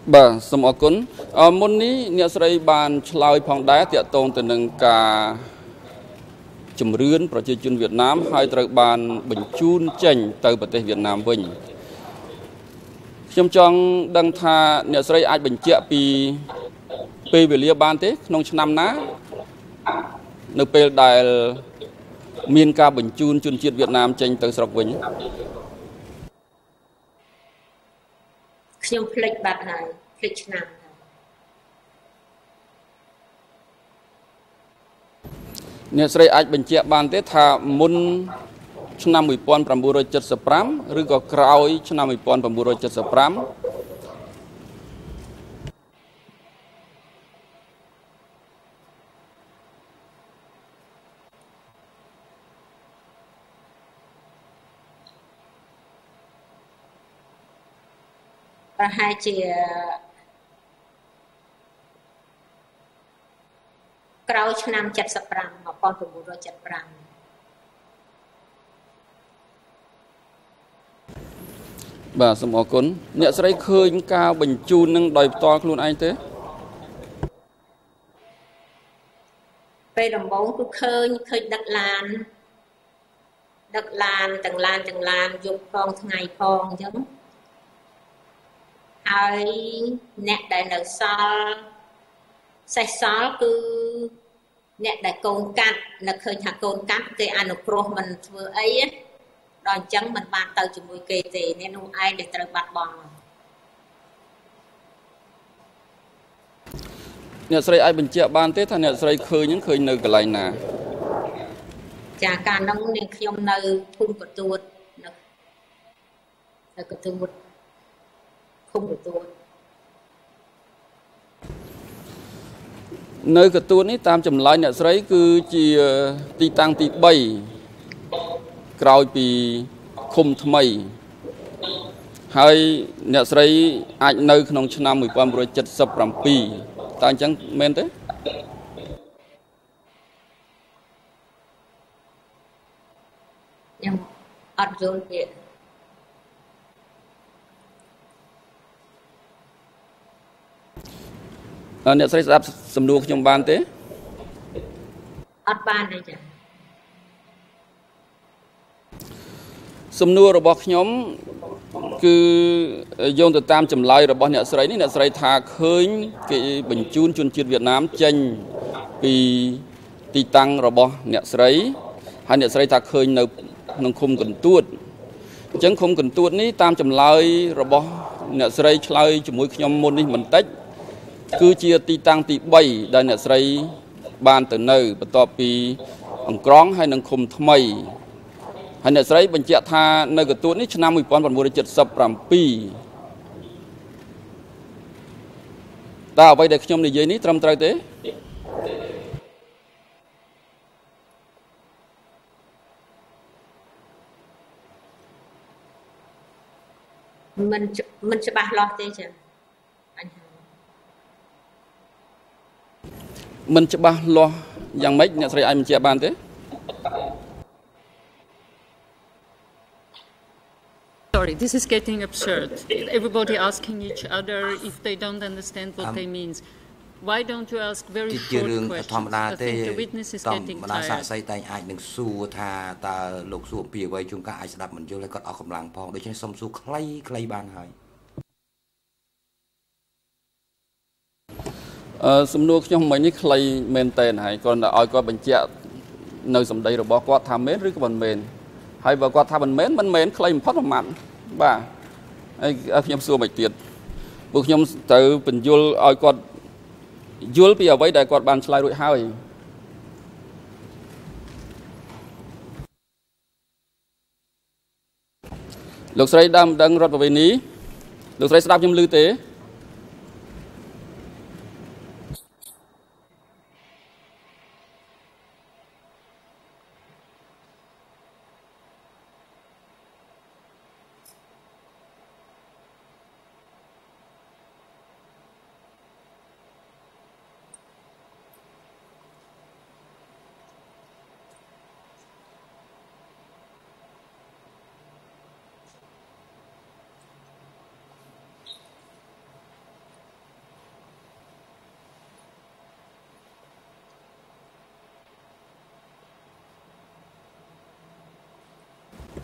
បាទសូមអរគុណមុននេះអ្នកស្រីបានឆ្លើយផងដែរតាក់ទងទៅនឹងការជំរឿនប្រជាជនវៀតណាមហើយត្រូវបានបញ្ជូនចេញទៅប្រទេសវៀតណាមវិញខ្ញុំចង់ដឹងថាអ្នកស្រីអាចបញ្ជាក់ពីពេលវេលាបានទេក្នុងឆ្នាំណានៅពេលដែលមានការបញ្ជូនជនជាតិវៀតណាមចេញទៅស្រុកវិញខ្ញុំភ្លេចបាត់ហើយភ្លេចឆ្នាំអ្នកស្រីអាចបញ្ជាក់បានទេថាមុនឆ្នាំ1975ឬក៏ក្រោយឆ្នាំ1975 ប្រហែលជាក្រោយឆ្នាំ1975 បាទសូមអរគុណអ្នកស្រីឃើញការបញ្ជូននឹងដោយផ្ទាល់ខ្លួនឯងទេពេលដំបូងគឺឃើញដឹកឡានទាំងឡានយកផងថ្ងៃផងអញ្ចឹងហើយអ្នកដែលនៅសល់សេះសល់គឺអ្នកដែលកូនកាត់នៅឃើញថាកូនកាត់គេអនុគ្រោះមិនធ្វើអីដល់អញ្ចឹងមិនបានទៅជាមួយគេទេអ្នកនោះឯងដែលត្រូវបាត់បង់អ្នកស្រីអាចបញ្ជាក់បានទេថាអ្នកស្រីឃើញនៅកន្លែងណាចាកាលនោះនាងខ្ញុំនៅភូមិកទួតនៅកទួតភូមិកទួតនៅកទួននេះតាមចម្លើយអ្នកស្រីគឺជាទីតាំងទី3ក្រោយពីឃុំថ្មីហើយអ្នកស្រីអាចនៅក្នុងឆ្នាំ1977តើអញ្ចឹងមែនទេខ្ញុំអត់យល់ទេអ្នកស្រីស្ដាប់សំណួរខ្ញុំបានទេអត់បានទេចាសំណួររបស់ខ្ញុំគឺយោងទៅតាមចម្លើយរបស់អ្នកស្រីនេះអ្នកស្រីថាឃើញគេបញ្ជូនជនជាតិវៀតណាមចេញពីទីតាំងរបស់អ្នកស្រីហើយអ្នកស្រីថាឃើញនៅក្នុងឃុំកន្ទួតអញ្ចឹងឃុំកន្ទួតនេះតាមចម្លើយរបស់អ្នកស្រីឆ្លើយជាមួយខ្ញុំមុននេះបន្តិចគឺជាទីតាំងទី3ដែលអ្នកស្រីបានទៅនៅបន្ទាប់ពីអង្គក្រងហើយនឹងឃុំថ្មីហើយអ្នកស្រីបញ្ជាក់ថានៅកទួតនេះឆ្នាំ1977តើអ្វីដែលខ្ញុំនិយាយនេះត្រឹមត្រូវទេមិនច្បាស់លាស់ទេចាមិនច្បាស់លាស់យ៉ាងម៉េចអ្នកស្រីអាចបញ្ជាក់បានទេ Sorry, this is getting absurd. Everybody asking each other if they don't understand what they mean. Why don't you ask very short questions? I think the witness is getting tired. សាកសីតែអាចនឹងសួរថាតើលោកសួរអំពីអ្វីជួនកាលអាចស្ដាប់មិនយល់ហើយគាត់អស់កម្លាំងផងដូច្នេះសូមសួរខ្លីបានហើយសំណួរខ្ញុំមិញនេះខ្លីមែនតើហើយគ្រាន់តែឲ្យគាត់បញ្ជាក់នៅសម្ដីរបស់គាត់ថាមែនឬក៏មិនមែនហើយបើគាត់ថាមិនមែនខ្លីបំផុតប្រមាណបាទហើយខ្ញុំសួរមិនទៀតពួកខ្ញុំត្រូវបញ្យល់ឲ្យគាត់យល់ពីអ្វីដែលគាត់បានឆ្លើយរួចហើយលោកស្រីដើមដឹងរដ្ឋបវេនីលោកស្រីស្ដាប់ខ្ញុំឮទេ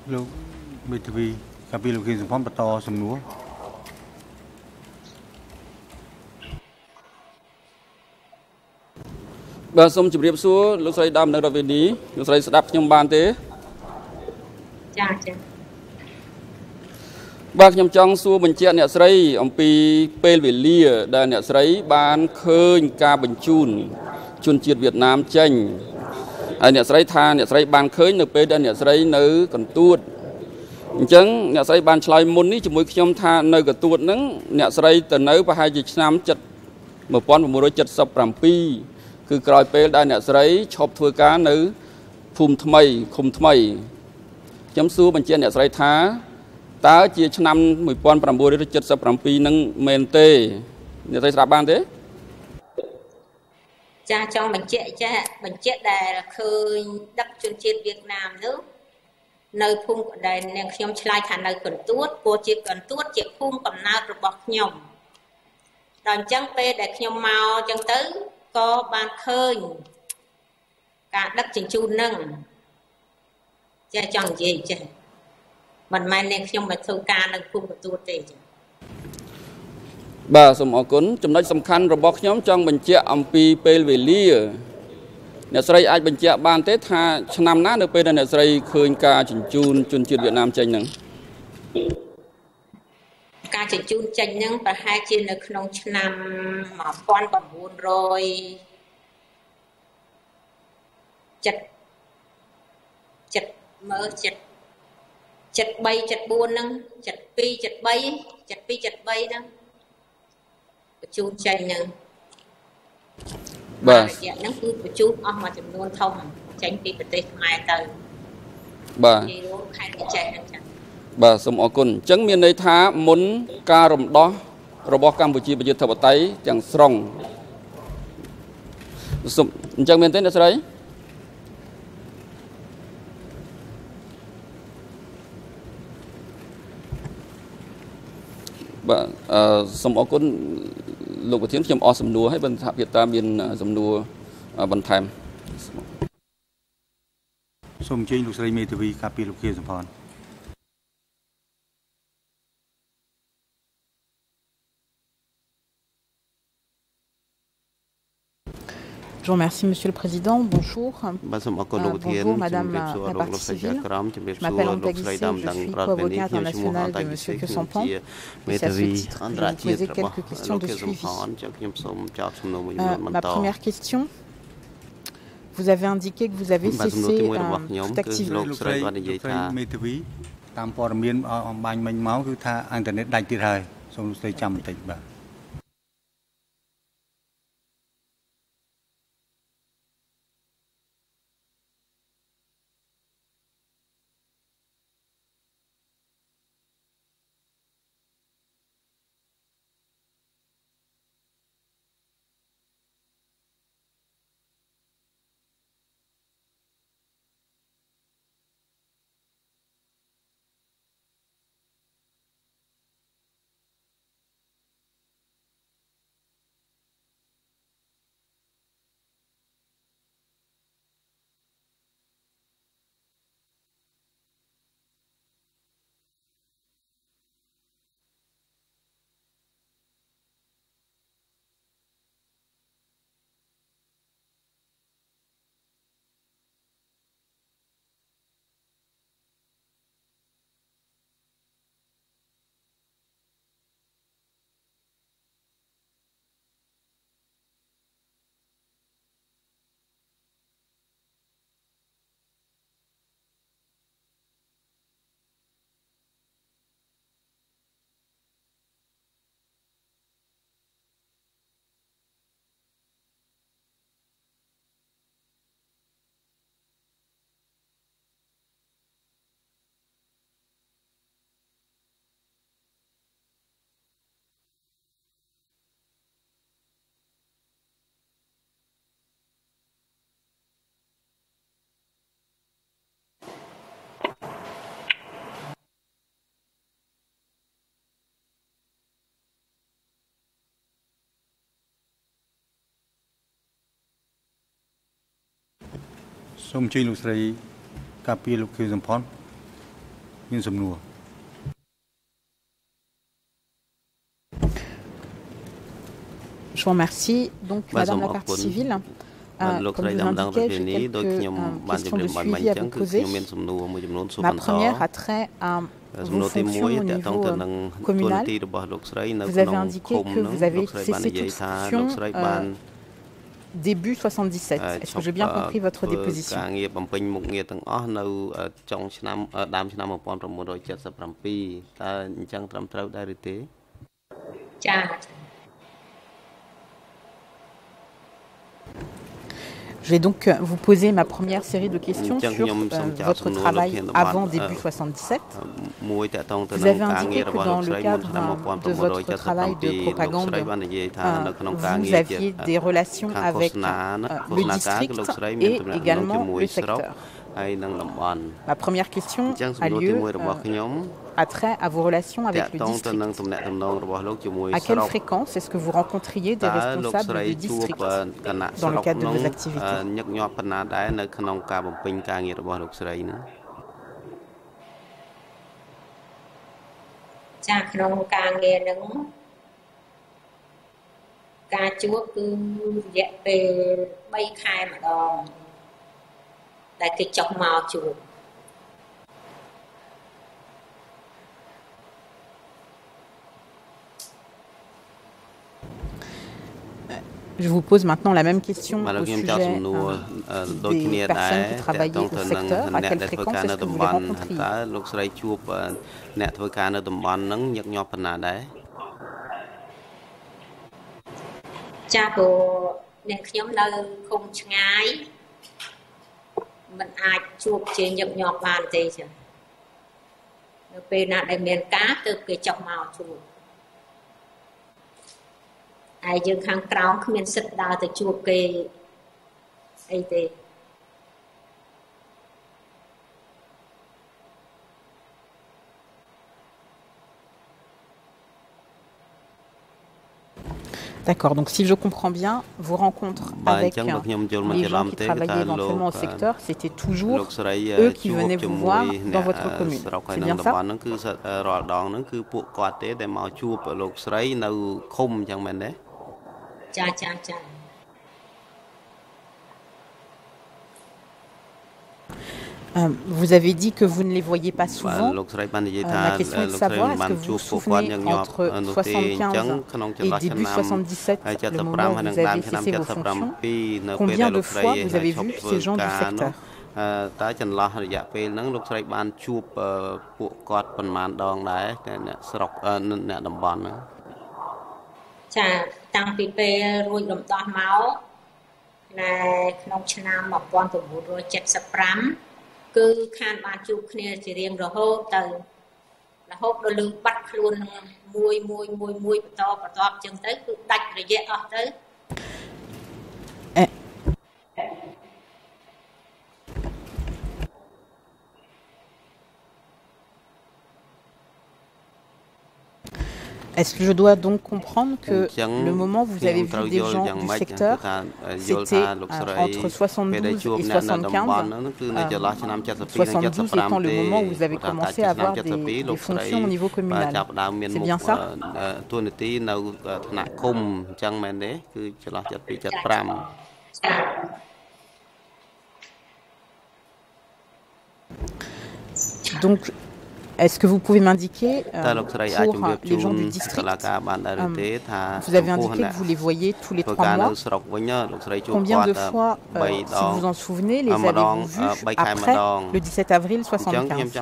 លោកមេធាវីកាពីលោកគីសំផនបន្តសំណួរបាទសូមជម្រាបសួរលោកស្រីដើមនៅរដ្ឋវិនីលោកស្រីស្ដាប់ខ្ញុំបានទេចាចាបាទខ្ញុំចង់សួរបញ្ជាក់អ្នកស្រីអំពីពេលវេលាដែលអ្នកស្រីបានឃើញការបញ្ជូនជនជាតិវៀតណាមចេញហើយអ្នកស្រីថាអ្នកស្រីបានឃើញនៅពេលដែលអ្នកស្រីនៅកន្ទួតអញ្ចឹងអ្នកស្រីបានឆ្លើយមុននេះជាមួយខ្ញុំថានៅកន្ទួតហ្នឹងអ្នកស្រីទៅនៅប្រហែលជាឆ្នាំ1977គឺក្រោយពេលដែលអ្នកស្រីឈប់ធ្វើការនៅភូមិថ្មីឃុំថ្មីខ្ញុំសួរបញ្ជាក់អ្នកស្រីថាតើជាឆ្នាំ1977នឹងមែនទេអ្នកស្រីស្ដាប់បានទេចាចង់បញ្ជាក់ដែលឃើញដឹកជនជាតិវៀតណាមនោះនៅភូមិដែលនាងខ្ញុំឆ្លើយថានៅកន្ទួតព្រោះជាកន្ទួតជាភូមិកំណើតរបស់ខ្ញុំដល់អញ្ចឹងពេលដែលខ្ញុំមកអញ្ចឹងទៅក៏បានឃើញការដឹកជញ្ជូននឹងចាចង់និយាយចាមិនមែននាងខ្ញុំមកធ្វើការនៅភូមិកន្ទួតទេចាបាទសូមអរគុណចំណុចសំខាន់របស់ខ្ញុំចង់បញ្ជាក់អំពីពេលវេលាអ្នកស្រីអាចបញ្ជាក់បានទេថាឆ្នាំណានៅពេលដែលអ្នកស្រីឃើញការជញ្ជូនជនជាតិវៀតណាមចេញហ្នឹងការជញ្ជូនចេញហ្នឹងប្រហែលជានៅក្នុងឆ្នាំ1900មើល73 74ហ្នឹង72 73ហ្នឹងបញ្ជូនចេញហ្នឹងបាទរយៈហ្នឹងគឺបញ្ជូនអស់មួយចំនួនធំចេញពីប្រទេសខ្មែរទៅបាទពីរួមខេត្តចេះហ្នឹងចា៎បាទសូមអរគុណអញ្ចឹងមានន័យថាមុនការរំដោះរបស់កម្ពុជាប្រជាធិបតេយ្យទាំងស្រុងសូមអញ្ចឹងមែនទេអ្នកស្រីបាទសូមអរគុណលោកប្រធានខ្ញុំអស់សំណួរហើយបើថាភាតាមានសំណួរបន្ថែមសូមអញ្ជើញលោកស្រីមេធាវីកាពីលោកគីសំផន Je vous remercie, Monsieur le Président. Bonjour. Bonjour, Madame la partie civile. Je m'appelle Anta Guissé, je suis co-avocat international de Monsieur Kesampan. Et c'est à ce titre que je vais vous poser quelques questions de suivi. Ma première question, vous avez indiqué que vous avez cessé toute activité. សូមជឿលោកស្រីកាពីលោកខៀវសំផនមានសំណួរ Je vous remercie. Donc, Madame la partie civile, comme je vous l'indiquais, j'ai quelques questions de suivi à vous poser. Ma première a trait à vos fonctions au niveau communal. Vous avez indiqué que vous avez cessé toute fonction début 77. Est-ce que j'ai bien compris votre déposition? Je vais donc vous poser ma première série de questions sur votre travail avant début 77. Vous avez indiqué que dans le cadre de votre travail de propagande, vous aviez des relations avec le district et également le secteur. Ma première question a lieu a trait à vos relations avec le district. À quelle fréquence est-ce que vous rencontriez des responsables du district dans le cadre de vos activités? Je vous pose maintenant la même question au sujet des personnes qui travaillaient au secteur. À quelle fréquence est-ce que vous les rencontriez? D'accord, donc si je comprends bien, vos rencontres avec les gens qui travaillaient éventuellement au secteur, c'était toujours eux qui venaient vous voir dans votre commune. C'est bien ça? Vous avez dit que vous ne les voyez pas souvent. Ma question est de savoir, est-ce que vous vous souvenez entre 75 et début 77, le moment où vous avez cessé vos fonctions, combien de fois vous avez vu ces gens du secteur? Est-ce que je dois donc comprendre que le moment où vous avez vu des gens du secteur, c'était entre 72 et 75, 72 étant le moment où vous avez commencé à avoir des fonctions au niveau communal. C'est bien ça? Donc, est-ce que vous pouvez m'indiquer, pour les gens du district, vous avez indiqué que vous les voyez tous les 3 mois. Combien de fois, si vous en souvenez, les avez-vous vus après le 17 avril 75?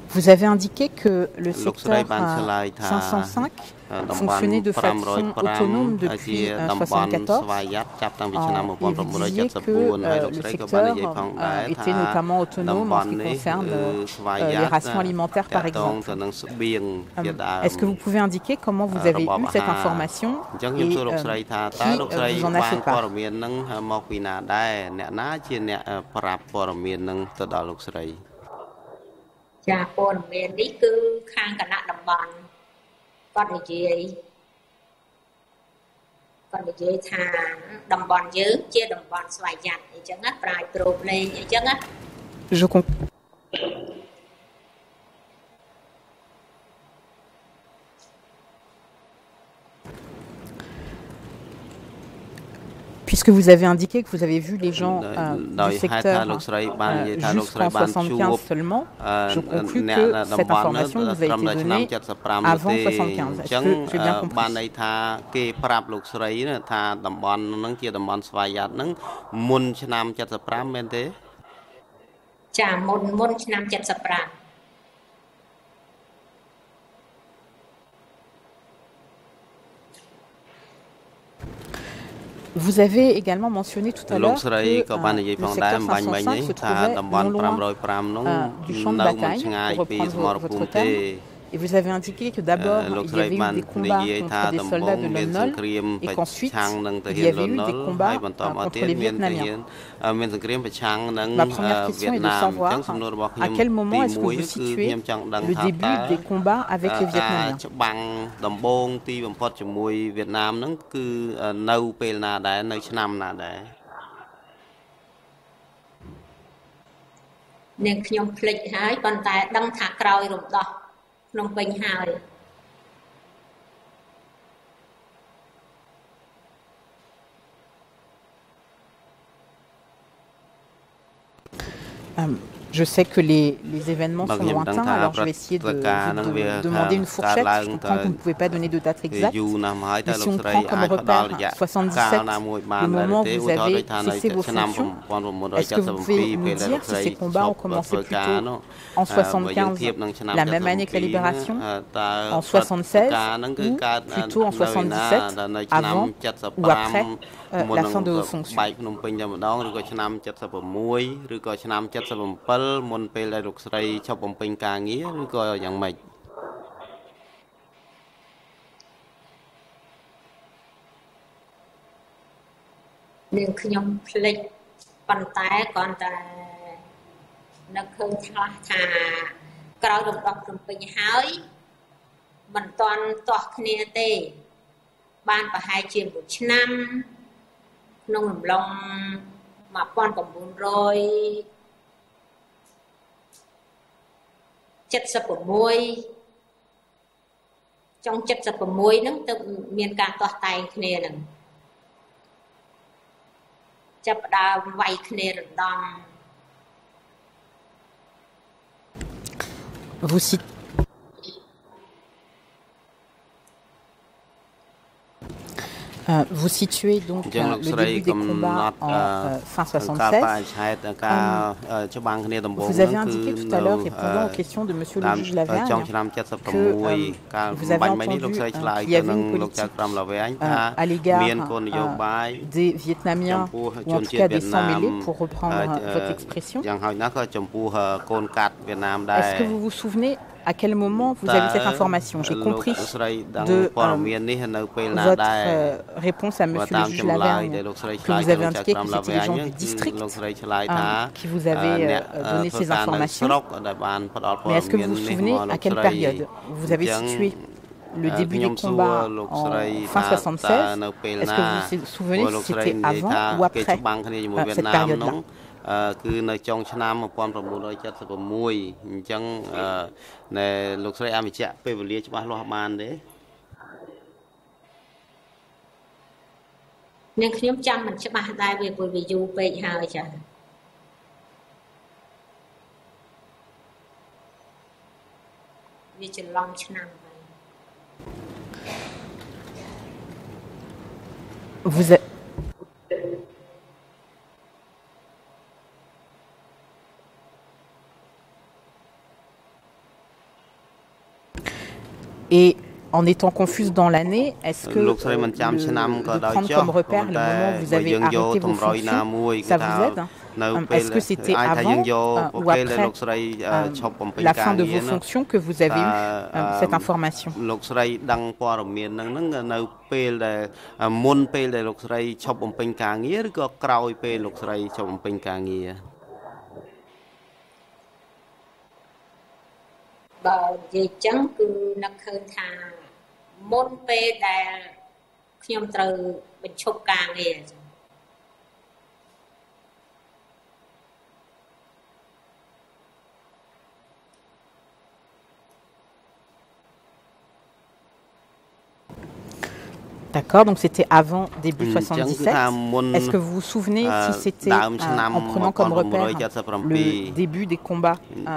Vous avez indiqué que le secteur 505 fonctionnait de façon autonome depuis 1974. Et vous disiez que le secteur était notamment autonome en ce qui concerne les rations alimentaires, par exemple. Est-ce que vous pouvez indiquer comment vous avez eu cette information et qui vous en a fait part? ចាព័ត៌មាននេះគឺខាងគណៈតំបន់គាត់និយាយថាតំបន់យើងជាតំបន់ស្វ័យយ័តអញ្ចឹងណាប្រាជ្ញប្រូបលេងអញ្ចឹងណា Je comprends. Puisque vous avez indiqué que vous avez vu les gens du secteur jusqu'en 75 seulement, je conclus que cette information vous a été donnée avant 75. Est-ce que j'ai bien compris? ចាមុនឆ្នាំ75 Vous avez également mentionné tout à l'heure que le secteur 505 se trouvait non loin du champ de bataille, pour reprendre votre terme. Et vous avez indiqué que d'abord, il y avait eu des combats contre des soldats de l'ONU et qu'ensuite, il y avait eu des combats contre les Vietnamiens. Ma première question est de savoir à quel moment est-ce que vous situez le début des combats avec les Vietnamiens. នាងខ្ញុំភ្លេចហើយប៉ុន្តែដឹងថាក្រោយរំដោះក្នុងពេញហើយ Je sais que les événements sont lointains, alors je vais essayer de demander une fourchette. Je comprends que vous ne pouvez pas donner de date exacte. Mais si on prend comme repère 77, le moment où vous avez cessé vos fonctions, est-ce que vous pouvez nous dire si ces combats ont commencé plutôt en 75, la même année que la libération, en 76 ou plutôt en 77, avant ou après la fin de vos fonctions? មុនពេលដែលលោកស្រីឈប់បំពេញការងារឬក៏យ៉ាងម៉េចនាងខ្ញុំភ្លេចប៉ុន្តែគ្រាន់តែនឹកឃើញឆ្លាស់ថាក្រោយរំដោះភ្នំពេញហើយមិនទាន់ទាស់គ្នាទេបានប្រហែលជា1ឆ្នាំក្នុងរំលង 76 ចុង 76 ហ្នឹងទៅមានការទាស់តែងគ្នាហ្នឹងចាប់ផ្ដើមវាយគ្នារំដំ Vous situez donc le début des combats en fin 76. Vous avez indiqué tout à l'heure, répondant aux questions de Monsieur le juge Lavergne, que vous avez entendu qu'il y avait une politique à l'égard des Vietnamiens, ou en tout cas des sans-mêlés, pour reprendre votre expression. Est-ce que vous vous souvenez à quel moment vous avez cette information? J'ai compris de votre réponse à Monsieur le juge Lavergne que vous avez indiqué que c'était les gens du district qui vous avaient donné ces informations. Mais est-ce que vous vous souvenez à quelle période vous avez situé le début des combats en fin 76? Est-ce que vous vous souvenez si c'était avant ou après cette période-là? គឺនៅចុងឆ្នាំ 1976 អញ្ចឹងណែលោកស្រីអាចបញ្ជាក់ពេលវេលាច្បាស់លាស់បានទេនាងខ្ញុំចាំមិនច្បាស់ដែរវាព្រោះវាយូរពេកហើយចាវាច្រឡំឆ្នាំហើយ Vous êtes Et en étant confuse dans l'année, est-ce que de prendre comme repère le moment où vous avez arrêté vos fonctions, ça vous aide? Est-ce que c'était avant ou après la fin de vos fonctions que vous avez eu cette information? D'accord, donc c'était avant début 77. Est-ce que vous vous souvenez si c'était en prenant comme repère le début des combats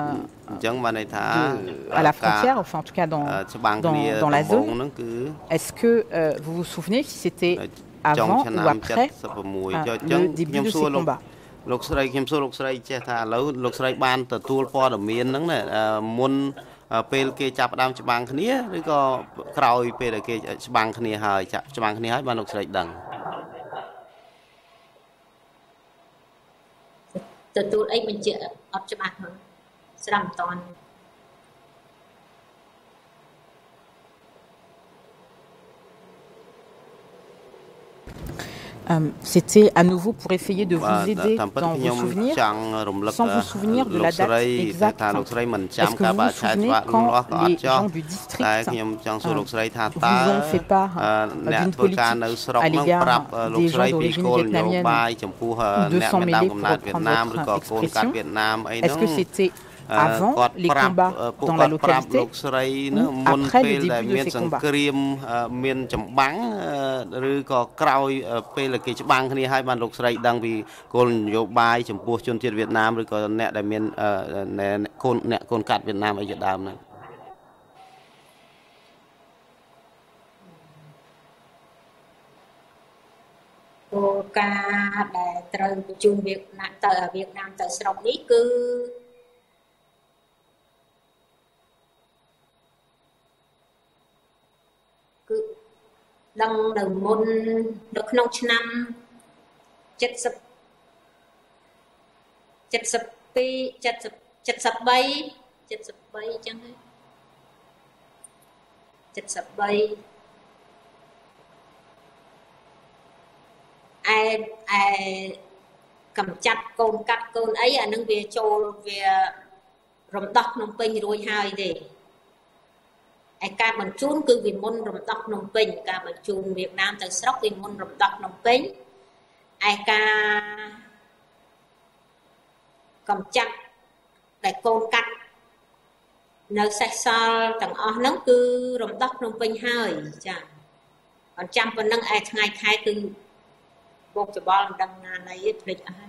à la frontière, enfin en tout cas dans la zone? Est-ce que vous vous souvenez si c'était avant ou après le début de ces combats? C'était à nouveau pour essayer de vous aider dans vos souvenirs, sans vous souvenir de la date exacte. Est-ce que vous vous souvenez quand les gens du district vous ont fait part d'une politique à l'égard des gens d'origine vietnamienne ou de s'en mêler, pour reprendre votre expression? Est-ce que c'était avant les combats dans la localité ou après le début de ces combats? Đang đầu môn được nông năm 73 chẳng hết 73ai cầm chặt côn cắt côn ấy à nâng về châu về rồng tóc nông pinh rồi hai thì ai ca bằng chun cứ vì môn rồng tóc nông pinh ca bằng chun Việt Nam từ sóc vì môn rồng tóc nông pinh ai ca cầm chặt để côn cắt nơi sạch sao tầng o nắng cứ rồng tóc nông pinh hơi chả còn trăm phần nâng ai ngày khai từ bộ cho bao đăng này ít lịch ai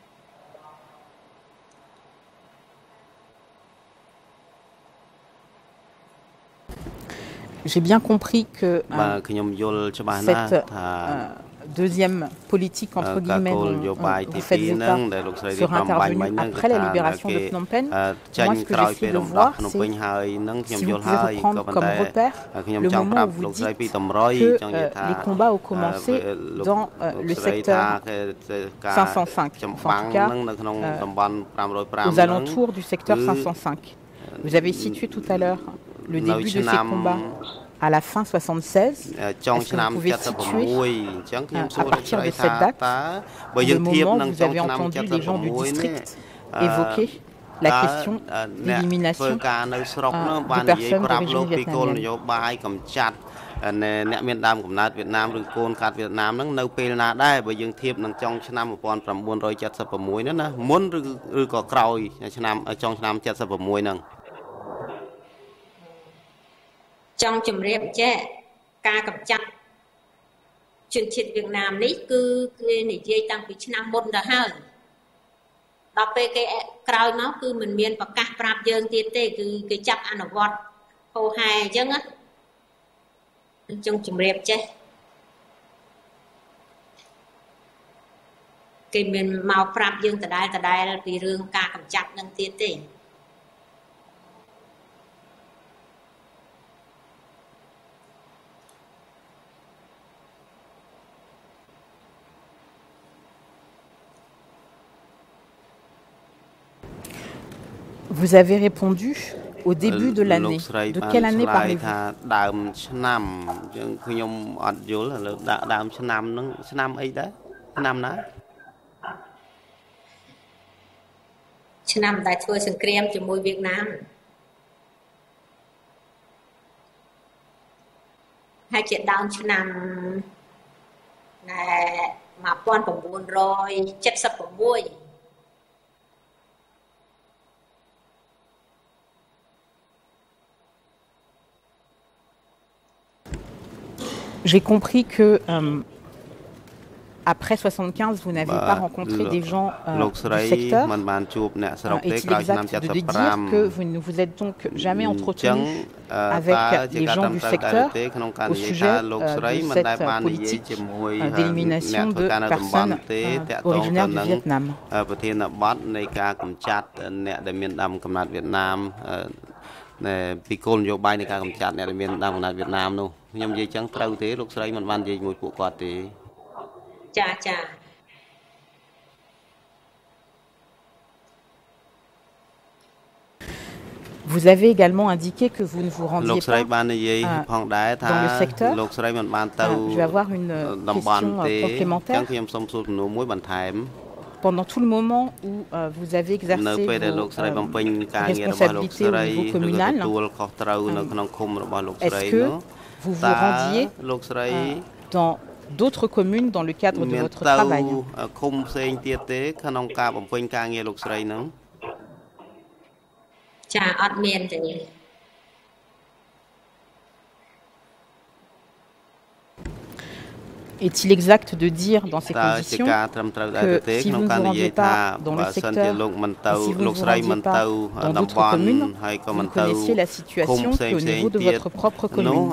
J'ai bien compris que cette deuxième politique, entre guillemets, dont vous faites état, sera intervenue après la libération de Phnom Penh. Moi, ce que j'essaie de voir, c'est si vous pouvez reprendre comme repère le moment où vous dites que les combats ont commencé dans le secteur 505, enfin, en tout cas aux alentours du secteur 505. Vous avez situé tout à l'heure le début de ces combats à la fin 76. Est-ce que vous pouvez situer à partir de cette date le moment où vous avez entendu les gens du district évoquer la question d'élimination des personnes d'origine vietnamienne? អ្នកមានដើមកំណើតវៀតណាមឬកូនកាត់វៀតណាមហ្នឹងនៅពេលណាដែរបើយើងធៀបនឹងចុងឆ្នាំ1976ហ្នឹងណាមុនឬក៏ក្រោយឆ្នាំចុងឆ្នាំ76ហ្នឹងចង់ជំរាបចេះការកម្ចាត់ជនជាតិវៀតណាមនេះគឺគេនិយាយតាំងពីឆ្នាំមុនទៅហើយដល់ពេលគេក្រោយមកគឺមិនមានប្រកាសប្រាប់យើងទៀតទេគឺគេចាប់អនុវត្តហោហែអញ្ចឹងណាចង់ជំរាបចេះគេមានមកប្រាប់យើងដដែលពីរឿងការកម្ចាត់នឹងទៀតទេ Vous avez répondu au début de l'année. De quelle année parlez-vous? J'ai compris que après 75, vous n'avez pas rencontré des gens du secteur. Est-il exact de dire que vous ne vous êtes donc jamais entretenu avec les gens du secteur au sujet de cette politique d'élimination de personnes originaires du Vietnam? Vous avez également indiqué que vous ne vous rendiez pas dans le secteur. Je vais avoir une question complémentaire. Pendant tout le moment où vous avez exercé vos responsabilités au niveau communal, est-ce que vous vous rendiez dans d'autres communes dans le cadre de votre travail? Est-il exact de dire dans ces conditions que si vous ne vous rendiez pas dans le secteur, si vous ne vous rendiez pas dans d'autres communes, vous connaissiez la situation qu'au niveau de votre propre commune?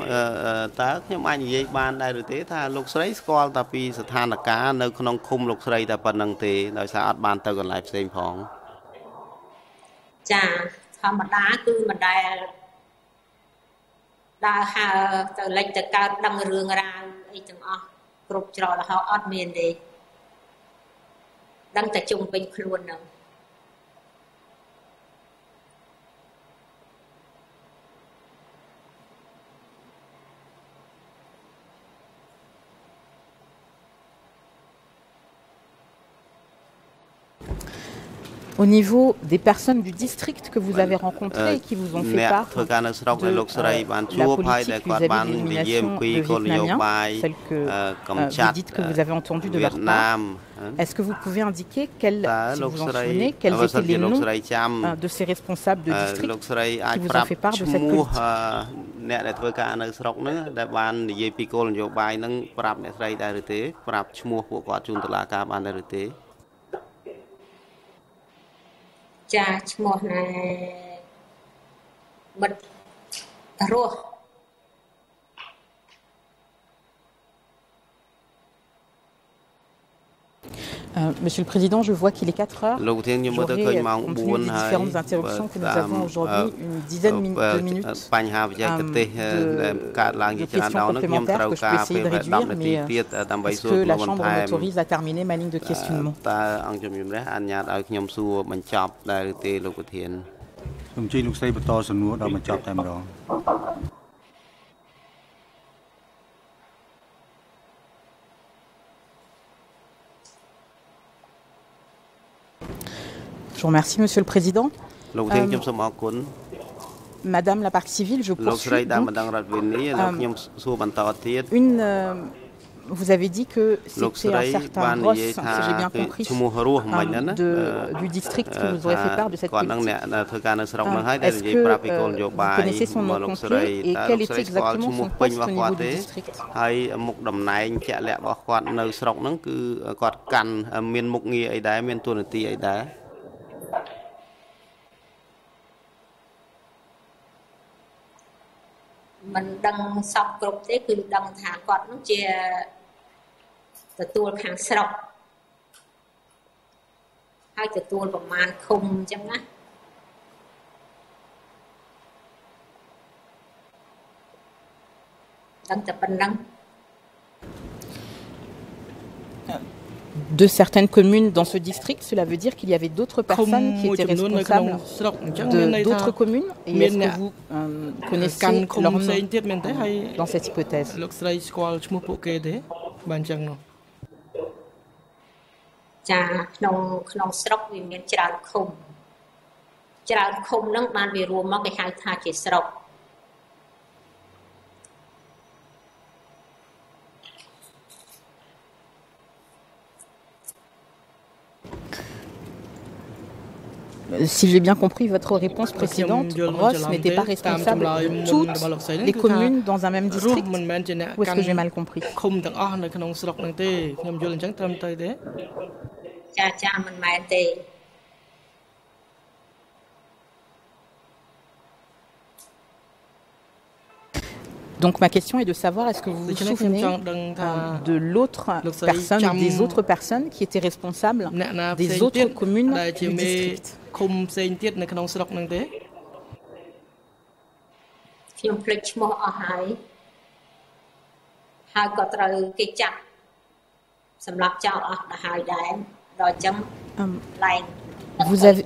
Au niveau des personnes du district que vous avez rencontrées et qui vous ont fait part de la politique vis-à-vis de l'élimination de Vietnamiens, celle que vous dites que vous avez entendue de leur part, est-ce que vous pouvez indiquer, si vous vous en souvenez, quels étaient les noms de ces responsables de district qui vous ont fait part de cette politique? Monsieur le Président, je vois qu'il est 4 heures. J'aurais, compte tenu des différentes interruptions que nous avons aujourd'hui, une dizaine de minutes de questions complémentaires que je peux essayer de réduire, mais est-ce que la Chambre m'autorise à terminer ma ligne de questionnement? Je vous remercie, Monsieur le Président. Madame la partie civile, je poursuis. Vous avez dit que c'était un certain Ross, si j'ai bien compris, du district qui vous aurait fait part de cette politique. Est-ce que vous connaissez son nom complet et quel était exactement son poste au niveau du district? Mình đang sọc cục thế cứ đang thả quạt nó chia từ tua hàng sọc hai từ tuaประมาณ khung chẳng á đang tập bên đăng. de certaines communes dans ce district, cela veut dire qu'il y avait d'autres personnes qui étaient responsables d'autres communes. Et est-ce que vous connaissez leur nom dans cette hypothèse? ចាក្នុងស្រុកវាមានច្រើនឃុំហ្នឹងបានវារួមមកគេហៅថាជាស្រុក Si j'ai bien compris votre réponse précédente, Ross n'était pas responsable de toutes les communes dans un même district. Ou est-ce que j'ai mal compris? Donc ma question est de savoir, est-ce que vous vous souvenez de l'autre personne, des autres personnes qui étaient responsables des autres communes du district? Vous avez...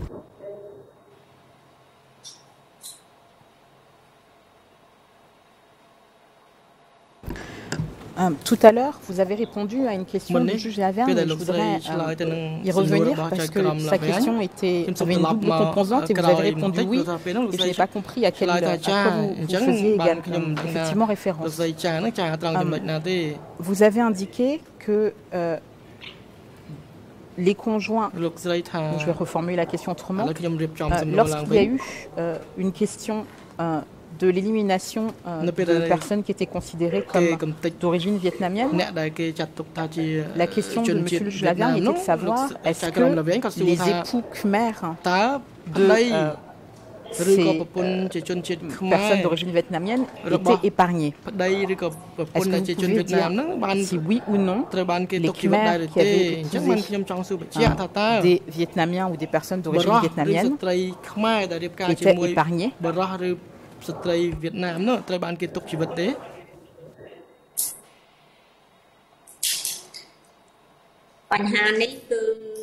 Tout à l'heure, vous avez répondu à une question du juge Laverne, et je voudrais y revenir parce que sa question avait une double composante et vous avez répondu oui, et je n'ai pas compris à quoi vous faisiez effectivement référence. Vous avez indiqué que les conjoints, je vais reformuler la question autrement, lorsqu'il y a eu une question de l'élimination de personnes qui étaient considérées comme d'origine vietnamienne. La question de M. le juge Laverne était de savoir est-ce que les époux khmer de ces personnes d'origine vietnamienne étaient épargnés. Est-ce que vous pouvez dire si oui ou non les Khmer qui avaient épousé des Vietnamiens ou des personnes d'origine vietnamienne étaient épargnés? ស្ត្រីវៀតណាមនោះត្រូវបានគេទុកជីវិតទេបញ្ហានេះគឺ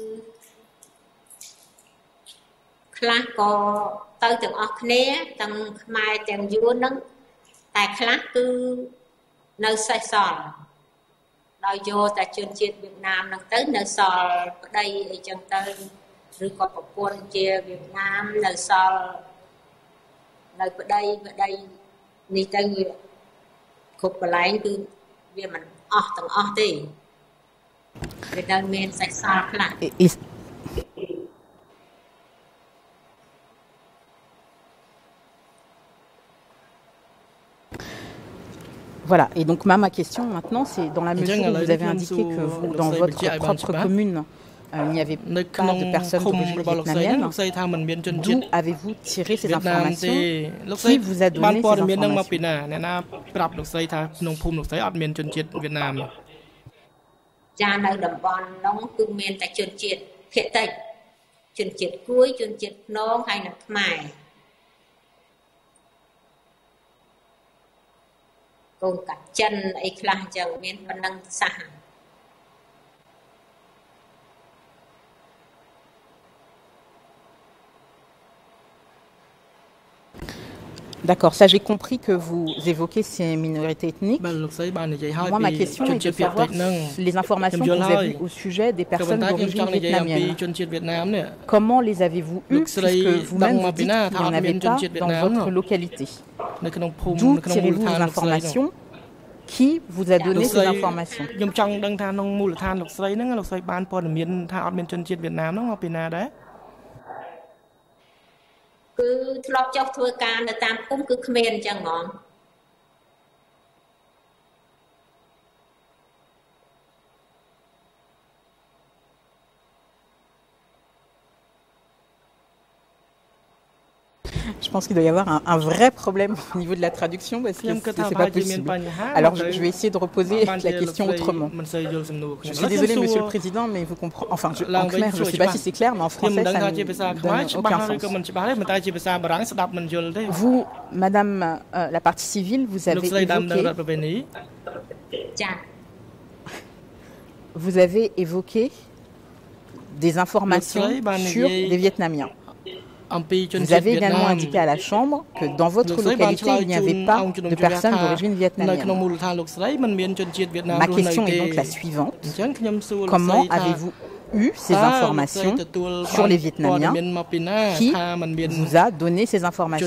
ខ្លះក៏ទៅទាំងអស់គ្នាទាំងខ្មែរទាំងយួនហ្នឹងតែខ្លះគឺនៅសេសសល់ដោយយកតែជនជាតិវៀតណាមហ្នឹងទៅនៅសល់ប្តីអីចឹងទៅឬក៏ប្រពន្ធជាវៀតណាមនៅសល់ នៅប្តីនេះទៅវាគ្រប់កន្លែងគឺវាមិនអស់ទាំងអស់ទេវានៅមានសេសសល់ខ្លះ Voilà, et donc ma question maintenant, c'est dans la mesure où vous avez indiqué que vous, dans votre propre commune, il n'y avait pas de personnes d'origine vietnamienne. D'où avez-vous tiré ces informations? Qui vous a donné ces informations? D'accord, ça j'ai compris que vous évoquez ces minorités ethniques. Moi, ma question est de savoir les informations que vous avez au sujet des personnes d'origine vietnamienne. Comment les avez-vous eues, puisque vous-même vous dites qu'il n'y en avait pas dans votre localité? D'où tirez-vous les informations? Qui vous a donné ces informations? Je pense qu'il doit y avoir un vrai problème au niveau de la traduction parce que c'est pas possible. Alors je vais essayer de reposer la question autrement. Je suis désolée, Monsieur le Président, mais vous comprenez. Enfin, en khmer, je ne sais pas si c'est clair, mais en français, ça ne donne aucun sens. Vous, Madame la partie civile, vous avez évoqué vous avez évoqué des informations sur les Vietnamiens. Vous avez également indiqué à la Chambre que dans votre localité, il n'y avait pas de personnes d'origine vietnamienne. Ma question est donc la suivante. Comment avez-vous eu ces informations sur les Vietnamiens? Qui vous a donné ces informations?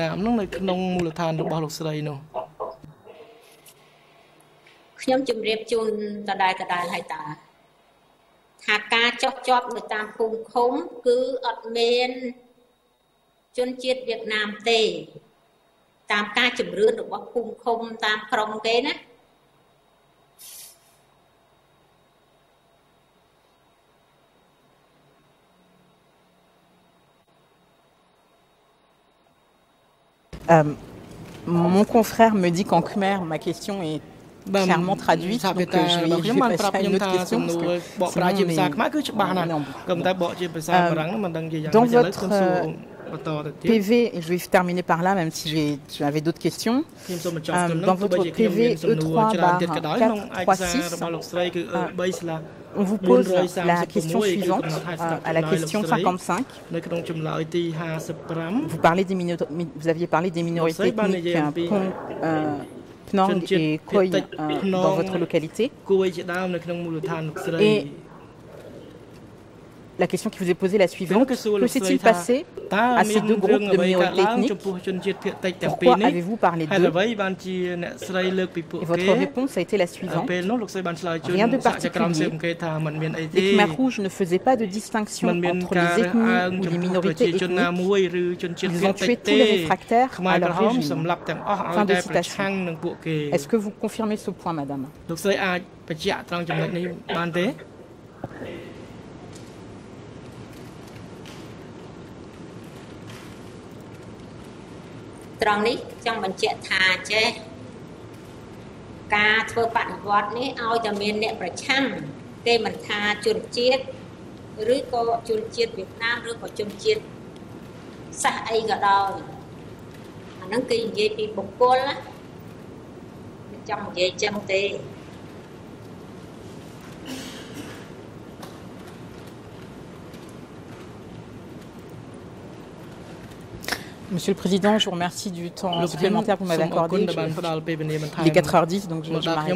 Mon confrère me dit qu'en khmer, ma question est clairement traduite, donc je vais passer à une autre question parce que dans votre PV, et je vais terminer par là, même si j'avais d'autres questions. Dans votre PV E3/436, on vous pose la question suivante, à la question 55. Vous aviez parlé des minorités ethniques Phnong et Khoi dans votre localité. Et la question qui vous est posée est la suivante. Que s'est-il passé à ces deux groupes de minorités ethniques? Pourquoi avez-vous parlé d'eux? Et votre réponse a été la suivante. Rien de particulier. Les Khmers rouges ne faisaient pas de distinction entre les ethnies ou les minorités ethniques. Ils ont tué tous les réfractaires à leur régime. Fin de citation. Est-ce que vous confirmez ce point, madame? Trongនេះចង់បញ្ជាក់ថាចេះការធ្វើបដិវត្តនេះឲ្យតែមានអ្នកប្រឆាំងគេមិនថាជនជាតិឬក៏ជនជាតិវៀតណាមឬក៏ជនជាតិសាសអីក៏ដោយអាហ្នឹងគេនិយាយពីបុគ្គលណាមិនចង់និយាយចឹងទេ Monsieur le Président, je vous remercie du temps supplémentaire que vous m'avez accordé. Il est 4h10, donc je m'arrête.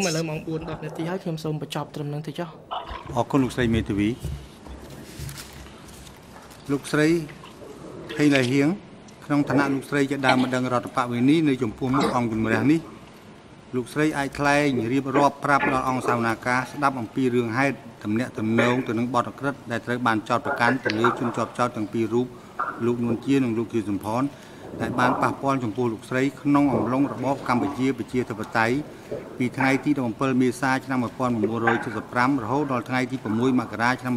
Lục Nguồn Chiênនិងលោកជាសំផនដែលបានប៉ះពាល់ចំពោះលោកស្រីក្នុងអំឡុងរបបកម្ពុជាប្រជាធិបតេយ្យពីថ្ងៃទី17មេសាឆ្នាំ1975រហូតដល់ថ្ងៃទី6មករាឆ្នាំ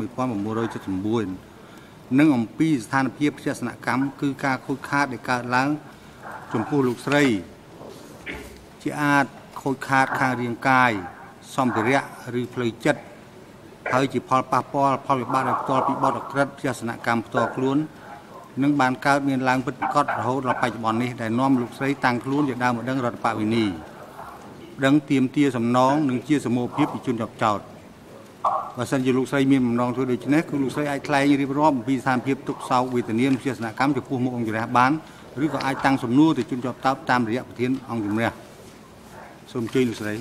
1979និងអំពីស្ថានភាពជាសនកម្មគឺការខូចខាតដែលកើតឡើងចំពោះលោកស្រីជាអាចខូចខាតខាងរាងកាយសម្ភារៈឬផ្លូវចិត្តហើយជាផលប៉ះពាល់ផលវិបាកដែលផ្ទាល់ពីបទអក្រិតជាសនកម្មផ្ទាល់ខ្លួន នឹងបានកើតមានឡើងពិតប្រាកដរហូតដល់បច្ចុប្បន្ននេះដែលនាំលោកស្រីតាំងខ្លួនជាដើមម្ដងរដ្ឋបវេនីដឹងទៀមទាសំណងនិងជាសមូហភាពពីជនជាប់ចោតបើសិនជាលោកស្រីមានបំណងធ្វើដូច្នេះគឺលោកស្រីអាចថ្លែងរៀបរាប់អំពីស្ថានភាពទុក្ខសោកវេទនាជាសនកម្មចំពោះមុខអង្គរះបានឬក៏អាចតាំងសំណួរទៅជនជាប់ចោតតាមរយៈប្រធានអង្គជំរះសូមអញ្ជើញលោកស្រី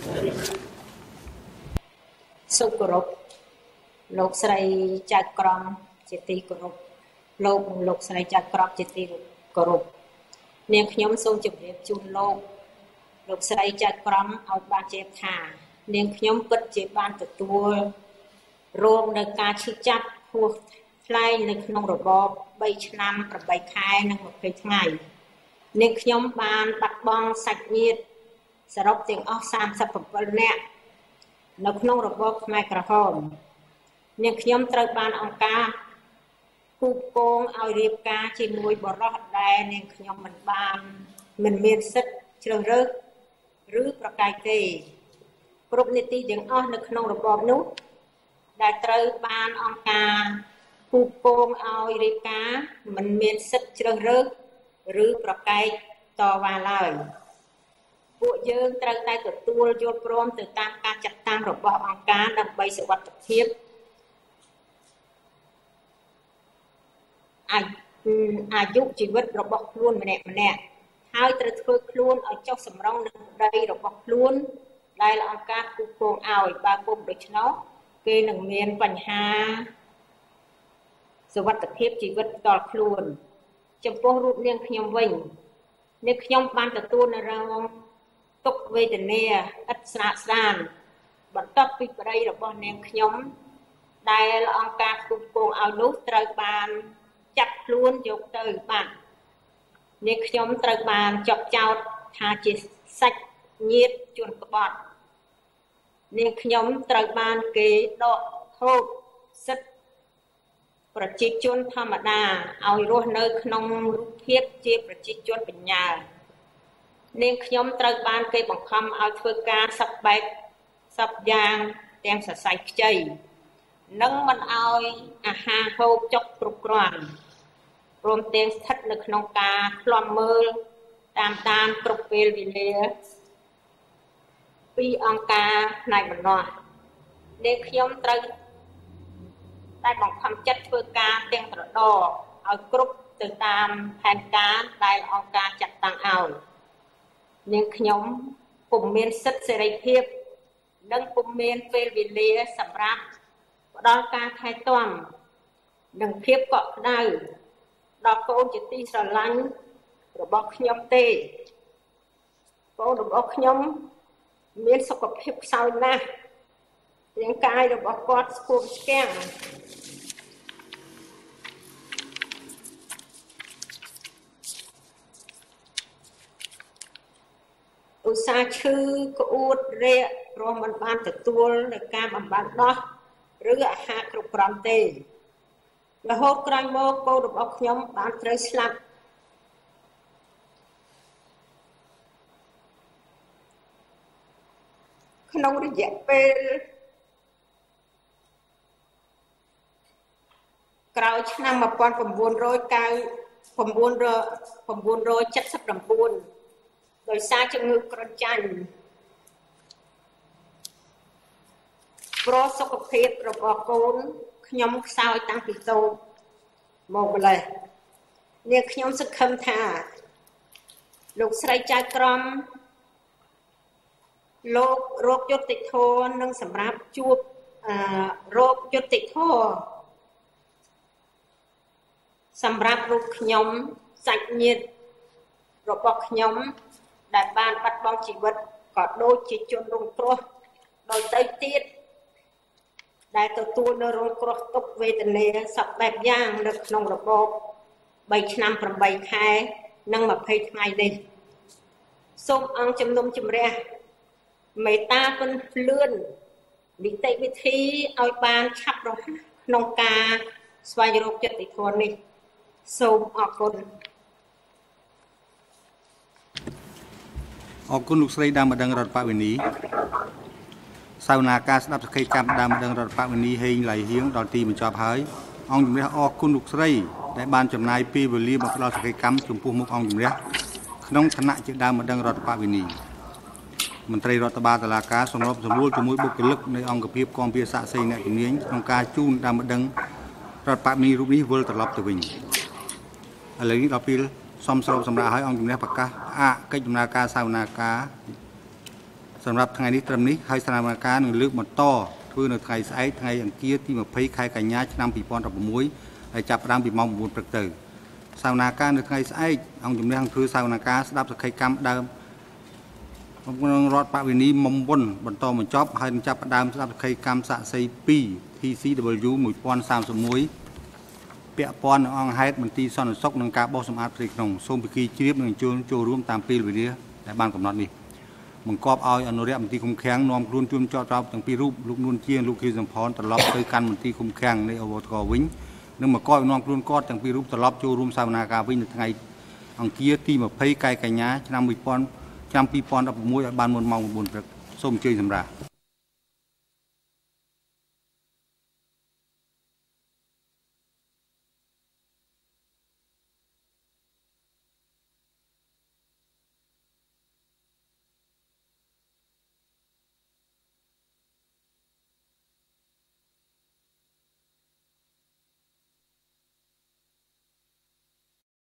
សូមគោរពលោកស្រីចៅក្រមជាទីគោរព លោកស្រីចៅក្រមជាទីគោរពនាងខ្ញុំសូមជម្រាបជូនលោកស្រីចៅក្រមឲ្យបានជេបថានាងខ្ញុំពិតជាបានទទួលរងនៅការឈឺចាប់ហួសថ្លែងនៅក្នុងរបប3ឆ្នាំ8ខែនិង20ថ្ងៃនាងខ្ញុំបានបាត់បង់សាច់ញាតិសរុបទាំងអស់37នាក់នៅក្នុងរបបខ្មែរក្រហមនាងខ្ញុំត្រូវបានអង្គការ គូកងឲ្យរៀបការជាមួយបរិសុទ្ធដែលនាងខ្ញុំមិនមានសិទ្ធិជ្រើសរើសឬប្រកែកទេគ្រប់នីតិទាំងអស់នៅក្នុងរបបនោះដែលត្រូវបានអង្គការគូកងឲ្យរៀបការមិនមានសិទ្ធិជ្រើសរើសឬប្រកែកតវ៉ាឡើយពួកយើងត្រូវតែទទួលយល់ព្រមទៅតាមការចាត់តាំងរបស់អង្គការដើម្បីសុវត្ថិភាពអាយុជីវិតរបស់ខ្លួនម្នាក់ហើយត្រូវធ្វើខ្លួនឲ្យចុះសម្រុងនឹងក្តីរបស់ខ្លួនដែលអង្គការគ្រប់គ្រងឲ្យបើពុំដូច្នោះគេនឹងមានបញ្ហាសុវត្ថិភាពជីវិតផ្ទាល់ខ្លួនចំពោះរូបនាងខ្ញុំវិញនាងខ្ញុំបានទទួលនៅរងទុក្ខវេទនាឥតស្រាកស្រានបន្ទាប់ពីប្តីរបស់នាងខ្ញុំដែលអង្គការគ្រប់គ្រងឲ្យនោះត្រូវបានចាប់ខ្លួនយកទៅបាននាងខ្ញុំត្រូវបានចាប់ចោទថាជាសាច់ញាតិជនក្បត់នាងខ្ញុំត្រូវបានគេដកហូតសិទ្ធិប្រជាជនធម្មតាឲ្យរស់នៅក្នុងរូបភាពជាប្រជាជនបញ្ញានាងខ្ញុំត្រូវបានគេបង្ខំឲ្យធ្វើការសពបែបសពយ៉ាងទាំងសរសៃខ្ចីនិងមិនឲ្យអាហារហូបចុកគ្រប់គ្រាន់ព្រមទាំងស្ថិតនៅក្នុងការឃ្លាំមើលតាមគ្រប់ពេលវេលាពីអង្គការផ្នែកបណ្ដោះនាងខ្ញុំត្រូវតែបង្ខំចិត្តធ្វើការទាំងត្រដរឲ្យគ្រប់ទៅតាមផែនការដែលអង្គការចាត់តាំងឲ្យនាងខ្ញុំពុំមានសិទ្ធិសេរីភាពនិងពុំមានពេលវេលាសម្រាប់ផ្ដល់ការថែទាំនិងភាពកក់ក្ដៅដល់កូនជាទីស្រឡាញ់របស់ខ្ញុំទេកូនរបស់ខ្ញុំមានសុខភាពខ្សោយណាស់រាងកាយរបស់គាត់ស្គមស្គាំងឧស្សាហ៍ឈឺក្អួតរាកព្រោះមិនបានទទួលនៅការបំបត្តិដោះឬអាហារគ្រប់គ្រាន់ទេរហូតក្រោយមកកូនរបស់ខ្ញុំបានត្រូវស្លាប់ក្នុងរយៈពេលក្រោយឆ្នាំ1979ដោយសារជំងឺគ្រុនចាញ់ព្រោះសុខភាពរបស់កូនខ្ញុំខ្សោយតាំងពីតូចមកម្លេះនាងខ្ញុំសង្ឃឹមថាលោកស្រីចៅក្រមលោករោគយុត្តិធម៌និងសម្រាប់ជួបរោគយុត្តិធម៌សម្រាប់លោកខ្ញុំសាច់ញាតិរបស់ខ្ញុំដែលបានបាត់បង់ជីវិតក៏ដូចជាជនរងគ្រោះដោយទៅទៀតដែលទទួលនៅរងគ្រោះទុក្ខវេទនាសពបែបយ៉ាងនៅក្នុងរបប3ឆ្នាំ8ខែនិង20ថ្ងៃនេះសូមអង្គជំនុំជម្រះមេត្តាពន្លឿននីតិវិធីឲ្យបានឆាប់រហ័សក្នុងការស្វែងរកយុត្តិធម៌នេះសូមអរគុណលោកស្រីដើមម្ដងរដ្ឋបវេនីសវនាការស្ដាប់សក្ខីកម្មដើមម្ដងរដ្ឋបវេនីហេងឡៃហៀងដល់ទីបញ្ចប់ហើយអង្គជំរះអរគុណលោកស្រីដែលបានចំណាយពេលវេលាមកផ្ដល់សក្ខីកម្មចំពោះមុខអង្គជំរះក្នុងឋានៈជាដើមម្ដងរដ្ឋបវេនីមន្ត្រីរដ្ឋបាលតុលាការសម្របសម្រួលជាមួយបុគ្គលិកនៃអង្គភាពគាំពារសាកសីអ្នកជំនាញក្នុងការជូនដើមម្ដងរដ្ឋបវេនីរូបនេះវិលត្រឡប់ទៅវិញឥឡូវនេះដល់ពេលសំស្របសម្រាប់ឲ្យអង្គជំនះប្រកាសផ្អាកកិច្ចដំណើរការសវនាការសម្រាប់ថ្ងៃនេះត្រឹមនេះហើយសវនាការនឹងលើកបន្តធ្វើនៅថ្ងៃស្អែកថ្ងៃអង្គារទី20ខែកញ្ញាឆ្នាំ2016ហើយចាប់ផ្ដើមពីម៉ោង 9 ព្រឹកទៅសវនាការនៅថ្ងៃស្អែកអង្គជំនះនឹងធ្វើសវនាការស្ដាប់សក្ខីកម្មដើមក្នុងរដ្ឋបវេនីមុំមុនបន្តបញ្ចប់ហើយនឹងចាប់ផ្ដើមស្ដាប់សក្ខីកម្មសាក់សី2 TCW 1031ពាក់ព័ន្ធនឹងអង្គហេតុមន្ទីរសន្តិសុខនិងការបោះសម្អាតផ្ទៃក្នុងសូមពិគីជ្រាបនឹងចូលរួមតាមពេលវេលាដែលបានកំណត់នេះបង្គាប់ឲ្យអនុរិយមន្ទីរឃុំឃាំងនាំខ្លួនជួនចោតចោលទាំងពីររូបលោកនួនជាលោកខៀវសំផនត្រឡប់ទៅកាន់មន្ទីរឃុំឃាំងនៃអវតកវិញនិងមកកនាំខ្លួនគាត់ទាំងពីររូបត្រឡប់ចូលរួមសវនាការវិញនៅថ្ងៃអង្គារទី20ខែកញ្ញាឆ្នាំ2016ឲ្យបានមុនម៉ោង 9 ព្រឹកសូមអញ្ជើញសម្រាប់